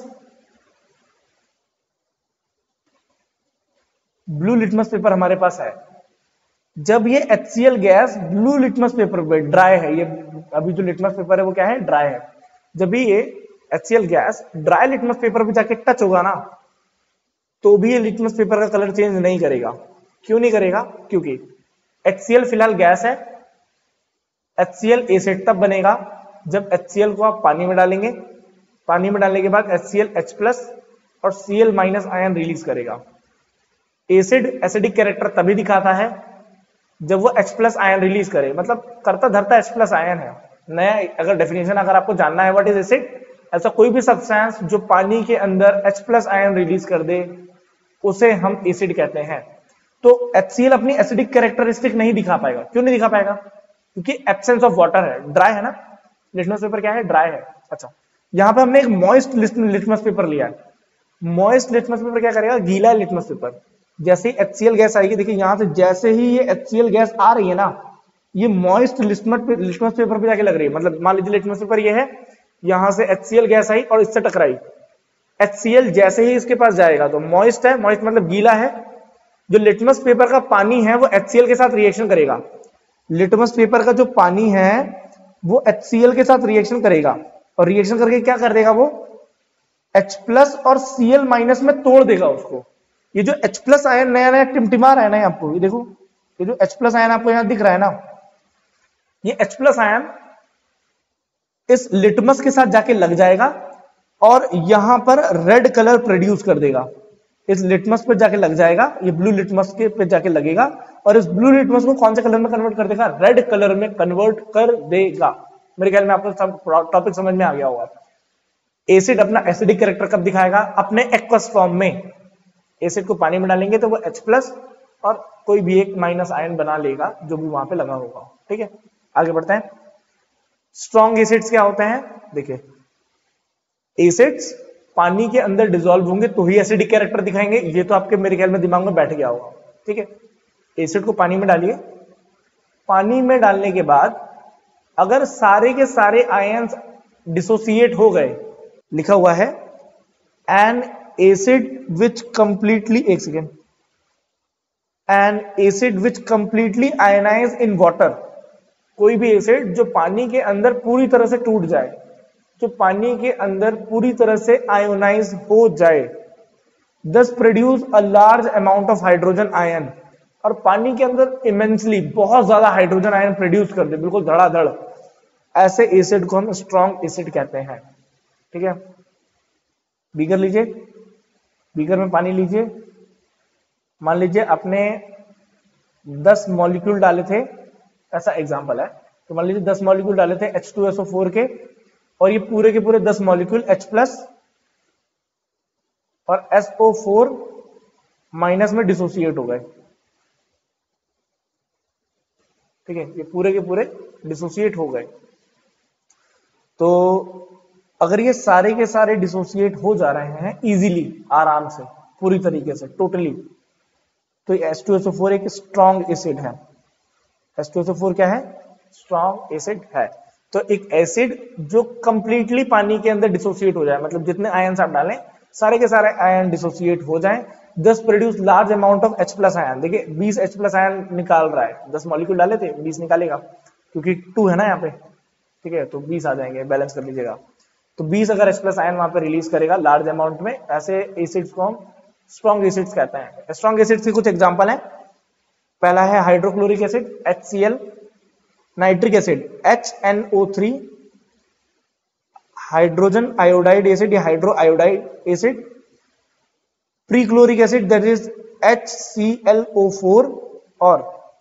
blue litmus paper हमारे पास है। जब ये HCl gas blue litmus paper पे ड्राई है, ये अभी जो लिटमस पेपर है वो क्या है? ड्राई है। जब भी ये HCl gas dry litmus paper पे जाके टच होगा ना, तो भी ये लिटमस पेपर का कलर चेंज नहीं करेगा। क्यों नहीं करेगा? क्योंकि HCl फिलहाल गैस है। HCl एसिड तब बनेगा जब HCl को आप पानी में डालेंगे। पानी में डालने के बाद HCl H प्लस और Cl माइनस आयन रिलीज करेगा। एसिड एसिडिक कैरेक्टर तभी दिखाता है जब वो H प्लस आयन रिलीज करे, मतलब करता धरता H प्लस आयन है। नया अगर डेफिनेशन अगर आपको जानना है व्हाट इज एसिड, ऐसा कोई भी सब्सटेंस जो पानी के अंदर H प्लस आयन रिलीज कर दे उसे हम एसिड कहते हैं। तो HCl अपनी एसिडिक कैरेक्टरिस्टिक नहीं दिखा पाएगा। क्यों नहीं दिखा पाएगा? क्योंकि एब्सेंस ऑफ वाटर है, ड्राई है ना। लिटमस पेपर क्या है? ड्राई है। अच्छा, यहाँ पे हमने एक मॉइस्ट लिटमस पेपर लिया है। मॉइस्ट लिटमस पेपर क्या करेगा? गीला लिटमस पेपर। जैसे ही HCl गैस आएगी, देखिए यहां से जैसे ही ये HCl गैस आ रही है ना, ये मॉइस्ट लिटमस लिटमस पेपर पे जाके लग रही है। मतलब मान लीजिए लिटमस पेपर ये है, यहां से HCl गैस आई और इससे टकराई। HCl जैसे ही इसके पास जाएगा तो मॉइस्ट है, मॉइस्ट मतलब गीला है। जो लिटमस पेपर का पानी है वो HCl के साथ रिएक्शन करेगा। लिटमस पेपर का जो पानी है वो HCl के साथ रिएक्शन करेगा और रिएक्शन करके क्या कर देगा? वो H प्लस और Cl माइनस में तोड़ देगा उसको। ये जो H प्लस आयन नया नया टिमटिमा रहा है ना आपको, ये देखो, ये जो H प्लस आयन आपको यहां दिख रहा है ना, ये H प्लस आयन इस लिटमस के साथ जाके लग जाएगा और यहां पर रेड कलर प्रोड्यूस कर देगा। इस लिटमस पे जाके लग जाएगा, ये ब्लू लिटमस के पे जाके लगेगा और इस ब्लू लिटमस को कौन से कलर में कन्वर्ट कर देगा? रेड कलर में कन्वर्ट कर देगा। मेरे ख्याल में आपको टॉपिक समझ में आ गया होगा। एसिड अपना एसिडिक कैरेक्टर कब दिखाएगा? अपने एक्वस फॉर्म में। एसिड को पानी में डालेंगे तो वो H प्लस और कोई भी एक माइनस आयन बना लेगा जो भी वहां पे लगा होगा। ठीक है, आगे बढ़ते हैं। स्ट्रॉन्ग एसिड्स क्या होते हैं? देखिए, एसिड्स पानी के अंदर डिसॉल्व होंगे तो ही एसिडिक कैरेक्टर दिखाएंगे। ये तो आपके मेरे ख्याल में दिमाग में बैठ गया होगा। ठीक है, एसिड को पानी में डालिए, पानी में डालने के बाद अगर सारे के सारे आयन्स डिसोसिएट हो गए, लिखा हुआ है एन एसिड विच कंप्लीटली, एक second, an acid which completely ionise in water. कोई भी एसिड जो पानी के अंदर पूरी तरह से टूट जाए, जो पानी के अंदर पूरी तरह से आयोनाइज हो जाए, thus produce a large amount of hydrogen ion, और पानी के अंदर इमेंसली बहुत ज्यादा हाइड्रोजन आयन प्रोड्यूस कर दे, बिल्कुल धड़ाधड़, ऐसे एसिड को हम स्ट्रॉन्ग एसिड कहते हैं। ठीक है, बीकर लीजिए, बीकर में पानी लीजिए, मान लीजिए आपने दस मॉलिक्यूल डाले थे, ऐसा एग्जांपल है, तो मान लीजिए दस मॉलिक्यूल डाले थे H two S O four के, और ये पूरे के पूरे दस मॉलिक्यूल H प्लस और एस ओ फोर माइनस में डिसोसिएट हो गए। ठीक है, ये पूरे के पूरे डिसोसिएट हो गए। तो अगर ये सारे के सारे डिसोसिएट हो जा रहे हैं इजीली, आराम से, पूरी तरीके से, टोटली, तो H two S O four एक स्ट्रॉन्ग एसिड है। H two S O four क्या है? स्ट्रॉन्ग एसिड है। तो एक एसिड जो कंप्लीटली पानी के अंदर डिसोसिएट हो जाए, मतलब जितने आयन आप डालें सारे के सारे आयन डिसोसिएट हो जाएं, thus produce large amount of H plus ion. देखिए बीस H प्लस आयन निकाल रहा है, दस मॉलिक्यूल डाले थे बीस निकालेगा, क्योंकि टू है ना यहाँ पे। ठीक है, तो बीस आ जाएंगे, बैलेंस कर लीजिएगा। तो बीस अगर H प्लस आयन वहां पे रिलीज करेगा लार्ज अमाउंट में, ऐसे एसिड्स को हम स्ट्रॉन्ग एसिड्स कहते हैं। स्ट्रॉन्ग एसिड्स के कुछ एग्जांपल हैं। पहला है hydrochloric acid HCl, nitric acid H N O three, hydrogen iodide acid या hydro iodide acid, perchloric acid that is H C L O four और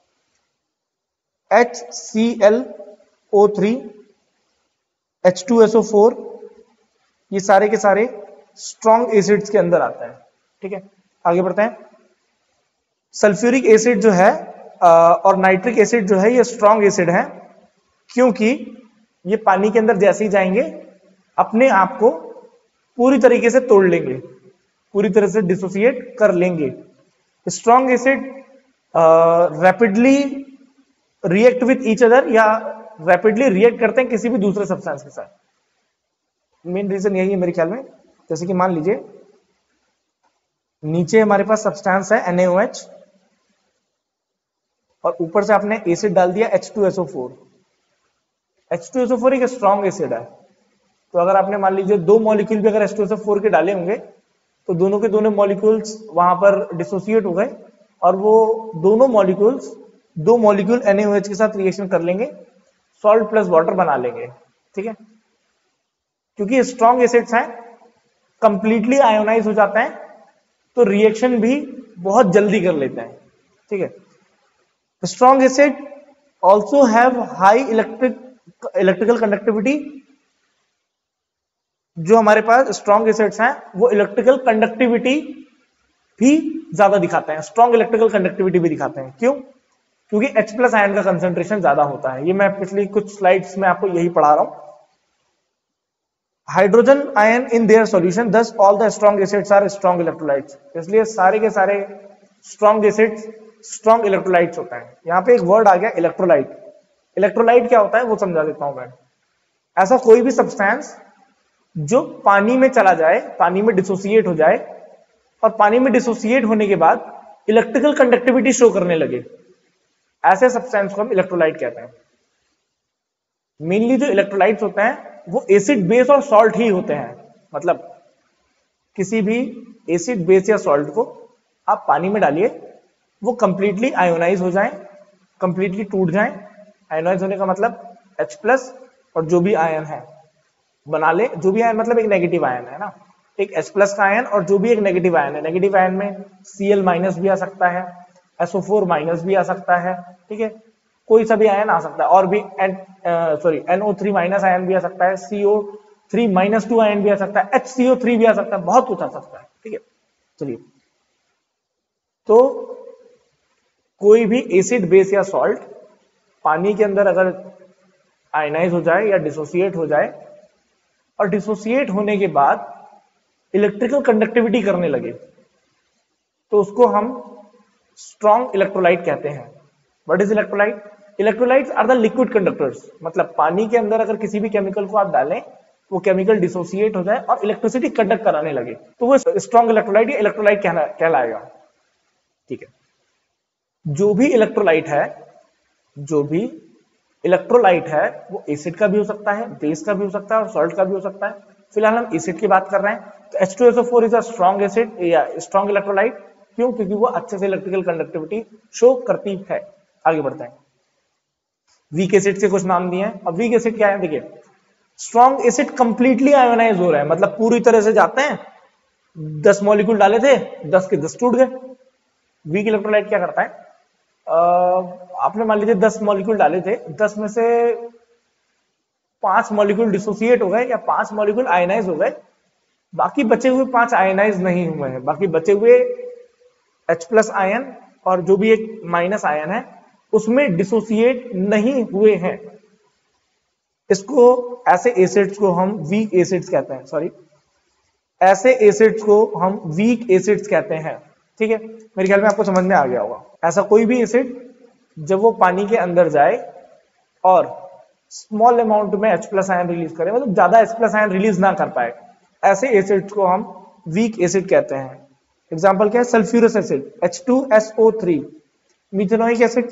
H C L O three, H two S O four, ये सारे के सारे strong acids के अंदर आता है। ठीक है, आगे बढ़ते हैं। सल्फ्यूरिक एसिड जो है और नाइट्रिक एसिड जो है ये स्ट्रॉन्ग एसिड है, क्योंकि ये पानी के अंदर जैसे ही जाएंगे अपने आप को पूरी तरीके से तोड़ लेंगे, पूरी तरह से डिसोसिएट कर लेंगे। Strong acid rapidly react with each other या रैपिडली रिएक्ट करते हैं किसी भी दूसरे सब्सटेंस के साथ। मेन रीजन यही है मेरे ख्याल में। जैसे कि मान लीजिए नीचे हमारे पास सब्सटेंस है एन ए ओ एच और ऊपर से आपने एसिड डाल दिया H two S O four. H two S O four एक स्ट्रॉन्ग एसिड है, तो अगर आपने मान लीजिए दो मॉलिक्यूल भी अगर H two S O four के डाले होंगे तो दोनों के दोनों मॉलिक्यूल्स वहां पर डिसोसिएट हो गए और वो दोनों मॉलिक्यूल्स दो molecule N A O H के साथ रिएक्शन कर लेंगे, सॉल्ट प्लस वाटर बना लेंगे। ठीक है, क्योंकि स्ट्रॉन्ग एसिड्स हैं, कंप्लीटली आयोनाइज हो जाते हैं, तो रिएक्शन भी बहुत जल्दी कर लेते हैं। ठीक है, strong acid also have high electric electrical conductivity. जो हमारे पास स्ट्रॉन्ग एसिड्स हैं वो इलेक्ट्रिकल कंडक्टिविटी भी ज्यादा दिखाते हैं, स्ट्रॉन्ग इलेक्ट्रिकल कंडक्टिविटी भी दिखाते हैं। क्यों? क्योंकि H प्लस आयन का कंसेंट्रेशन ज्यादा होता है। ये मैं पिछली कुछ स्लाइड्स में आपको यही पढ़ा रहा हूं। Hydrogen ion in their solution, thus all the strong acids are strong electrolytes. इसलिए सारे के सारे स्ट्रॉन्ग एसिड्स स्ट्रॉन्ग इलेक्ट्रोलाइट्स होते हैं। यहाँ पे एक वर्ड आ गया इलेक्ट्रोलाइट। इलेक्ट्रोलाइट क्या होता है वो समझा देता हूं मैं। ऐसा कोई भी सब्सटेंस जो पानी में चला जाए, पानी में डिसोसिएट हो जाए और पानी में डिसोसिएट होने के बाद इलेक्ट्रिकल कंडक्टिविटी शो करने लगे, ऐसे सब्सटेंस को हम इलेक्ट्रोलाइट कहते हैं। मेनली जो इलेक्ट्रोलाइट्स होते हैं वो एसिड बेस और सॉल्ट ही होते हैं। मतलब किसी भी एसिड बेस या सॉल्ट को आप पानी में डालिए, वो कंप्लीटली आयोनाइज हो जाएं, कंप्लीटली टूट जाएं। आयोनाइज होने का मतलब H प्लस और जो भी आयन है बना ले। जो भी आयन मतलब एक नेगेटिव आयन है ना, एक H प्लस का आयन और जो भी एक नेगेटिव आयन है। नेगेटिव आयन में Cl माइनस भी आ सकता है, एस ओ फोर माइनस भी आ सकता है, ठीक है, कोई सा भी आयन आ सकता है। और भी N sorry N O three minus ion भी आ सकता है, C O three minus two ion भी आ सकता है, एच सी ओ थ्री भी आ सकता है, बहुत कुछ आ सकता है, ठीक है। चलिए, तो कोई भी एसिड बेस या सॉल्ट पानी के अंदर अगर आयनाइज हो जाए या डिसोसिएट हो जाए और डिसोसिएट होने के बाद इलेक्ट्रिकल कंडक्टिविटी करने लगे, तो उसको हम स्ट्रॉन्ग इलेक्ट्रोलाइट कहते हैं। What is electrolyte? Electrolytes are the liquid conductors. मतलब पानी के अंदर अगर किसी भी केमिकल को आप डालें, वो केमिकल डिसोसिएट हो जाए और इलेक्ट्रिसिटी कंडक्ट कराने लगे, तो वो स्ट्रॉन्ग इलेक्ट्रोलाइट या इलेक्ट्रोलाइट कहलाएगा, ठीक है। जो भी इलेक्ट्रोलाइट है जो भी इलेक्ट्रोलाइट है वो एसिड का भी हो सकता है, बेस का भी हो सकता है और सॉल्ट का भी हो सकता है। फिलहाल हम एसिड की बात कर रहे हैं, तो H two S O four is a strong acid या स्ट्रॉन्ग इलेक्ट्रोलाइट। क्यों? क्योंकि वो अच्छे से इलेक्ट्रिकल कंडक्टिविटी शो करती है। आगे बढ़ते हैं। वीक एसिड के कुछ नाम दिए हैं। अब वीक एसिड क्या है? देखिए, स्ट्रॉन्ग एसिड कंप्लीटली आयोनाइज हो रहा है, मतलब पूरी तरह से जाते हैं, दस मॉलिक्यूल डाले थे, दस के दस टूट गए। वीक इलेक्ट्रोलाइट क्या करता है? आ, आपने मान लीजिए दस मॉलिक्यूल डाले थे, दस में से पांच मॉलिक्यूल डिसोसिएट हो गए या पांच मॉलिक्यूल आयनाइज हो गए, बाकी बचे हुए पांच आयनाइज नहीं हुए हैं। बाकी बचे हुए H प्लस आयन और जो भी एक माइनस आयन है उसमें डिसोसिएट नहीं हुए हैं। इसको ऐसे एसिड्स को हम वीक एसिड्स कहते हैं। सॉरी, ऐसे एसिड्स को हम वीक एसिड्स कहते हैं, ठीक है। मेरे ख्याल में आपको समझ में आ गया होगा। ऐसा कोई भी एसिड जब वो पानी के अंदर जाए और स्मॉल अमाउंट में H प्लस आयन रिलीज करे, मतलब ज्यादा H प्लस आयन रिलीज ना कर पाए, ऐसे एसिड्स को हम वीक एसिड कहते हैं। एग्जांपल क्या है? Sulphurous acid H two S O three, methanoic acid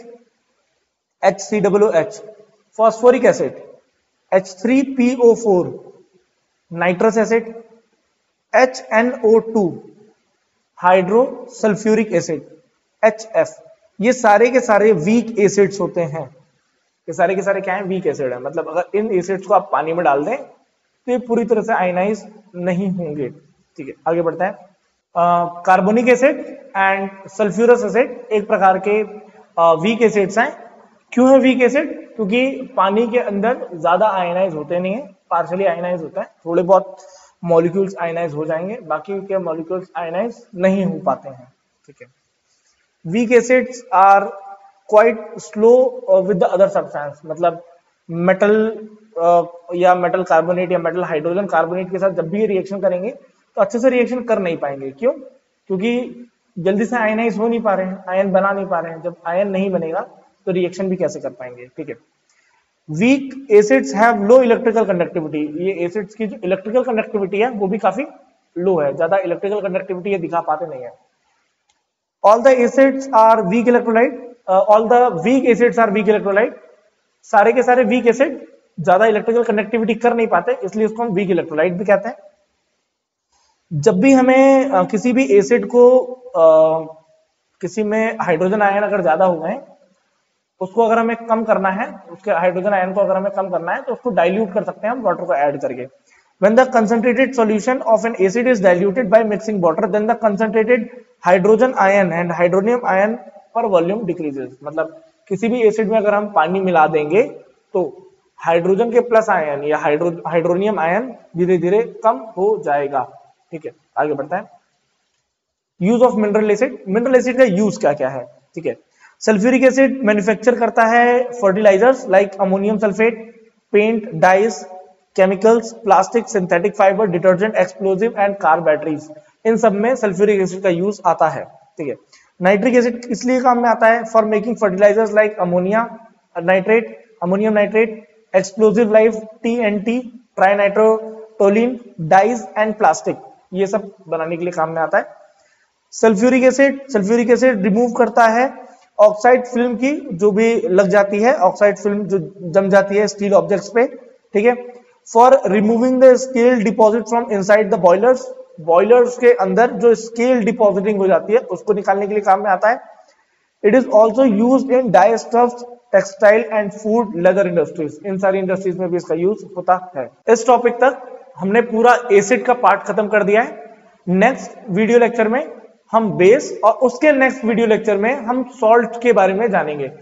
H C O H, phosphoric acid H three P O four, nitrous acid H N O two, hydro sulphuric acid H F। ये सारे के सारे weak acids होते हैं। ये सारे के सारे क्या है? वीक एसिड है। मतलब अगर इन एसिड्स को आप पानी में डाल दें तो ये पूरी तरह से आयनाइज नहीं होंगे, ठीक है। आगे बढ़ते हैं। Carbonic acid and sulphurous acid एक प्रकार के वीक एसिड्स हैं। क्यों है वीक एसिड? क्योंकि पानी के अंदर ज्यादा आयनाइज होते नहीं है, पार्शियली आयनाइज होता है, थोड़े बहुत मॉलिक्यूल्स आयनाइज हो जाएंगे, बाकी के मॉलिक्यूल्स आयनाइज नहीं हो पाते हैं, ठीक है। Weak acids are quite slow with the other substance. मतलब मेटल uh, या मेटल कार्बोनेट या मेटल हाइड्रोजन कार्बोनेट के साथ जब भी रिएक्शन करेंगे तो अच्छे से रिएक्शन कर नहीं पाएंगे। क्यों? क्योंकि जल्दी से आयनाइज हो नहीं पा रहे हैं, आयन बना नहीं पा रहे हैं। जब आयन नहीं बनेगा तो रिएक्शन भी कैसे कर पाएंगे, ठीक है। Weak acids have low electrical conductivity. ये एसिड्स की जो इलेक्ट्रिकल कंडक्टिविटी है वो भी काफी लो है, ज्यादा इलेक्ट्रिकल कंडक्टिविटी ये दिखा पाते नहीं है। All the acids are weak electrolyte, all the weak acids are weak electrolyte. सारे के सारे वीक एसिड ज्यादा इलेक्ट्रिकल कंडक्टिविटी कर नहीं पाते, इसलिए उसको हम वीक इलेक्ट्रोलाइट भी कहते हैं। जब भी हमें uh, किसी भी एसिड को uh, किसी में हाइड्रोजन आयन अगर ज्यादा हो गए, उसको अगर हमें कम करना है, उसके हाइड्रोजन आयन को अगर हमें कम करना है तो उसको डाइल्यूट कर सकते हैं हम वाटर को ऐड करके। When the concentrated solution of an acid is diluted by mixing water, then the concentrated hydrogen ion and hydronium ion per volume decreases। मतलब किसी भी एसिड में अगर हम पानी मिला देंगे तो हाइड्रोजन के प्लस आयन या हाइड्रो हाइड्रोनियम आयन धीरे धीरे कम हो जाएगा। ठीक है, आगे बढ़ता है। Use of mineral acid, mineral acid का यूज क्या क्या है? ठीक है, सल्फ्यूरिक एसिड मैन्युफैक्चर करता है fertilisers like ammonium sulphate, paint, dyes, chemicals, plastic, synthetic fibre, detergent, explosive and car batteries, इन सब में सल्फ्यूरिक एसिड का यूज आता है। ठीक है, नाइट्रिक एसिड इसलिए काम में आता है for making fertilisers like ammonia nitrate, ammonium nitrate, explosive like T N T, trinitrotoluene, dyes and plastic, ये सब बनाने के लिए काम में आता है। Sulphuric acid, sulphuric acid remove करता है ऑक्साइड फिल्म की जो भी लग जाती है, ऑक्साइड फिल्म जो जम जाती है स्टील ऑब्जेक्ट्स पे। ठीक है, for removing the scale deposit from inside the boilers, boilers के अंदर जो स्केल डिपॉजिटिंग हो जाती है उसको निकालने के लिए काम में आता है। It is also used in dye stuffs, textile and food, leather industries, इन सारी इंडस्ट्रीज में भी इसका यूज होता है। इस टॉपिक तक हमने पूरा एसिड का पार्ट खत्म कर दिया है। नेक्स्ट वीडियो लेक्चर में हम बेस और उसके नेक्स्ट वीडियो लेक्चर में हम सॉल्ट के बारे में जानेंगे।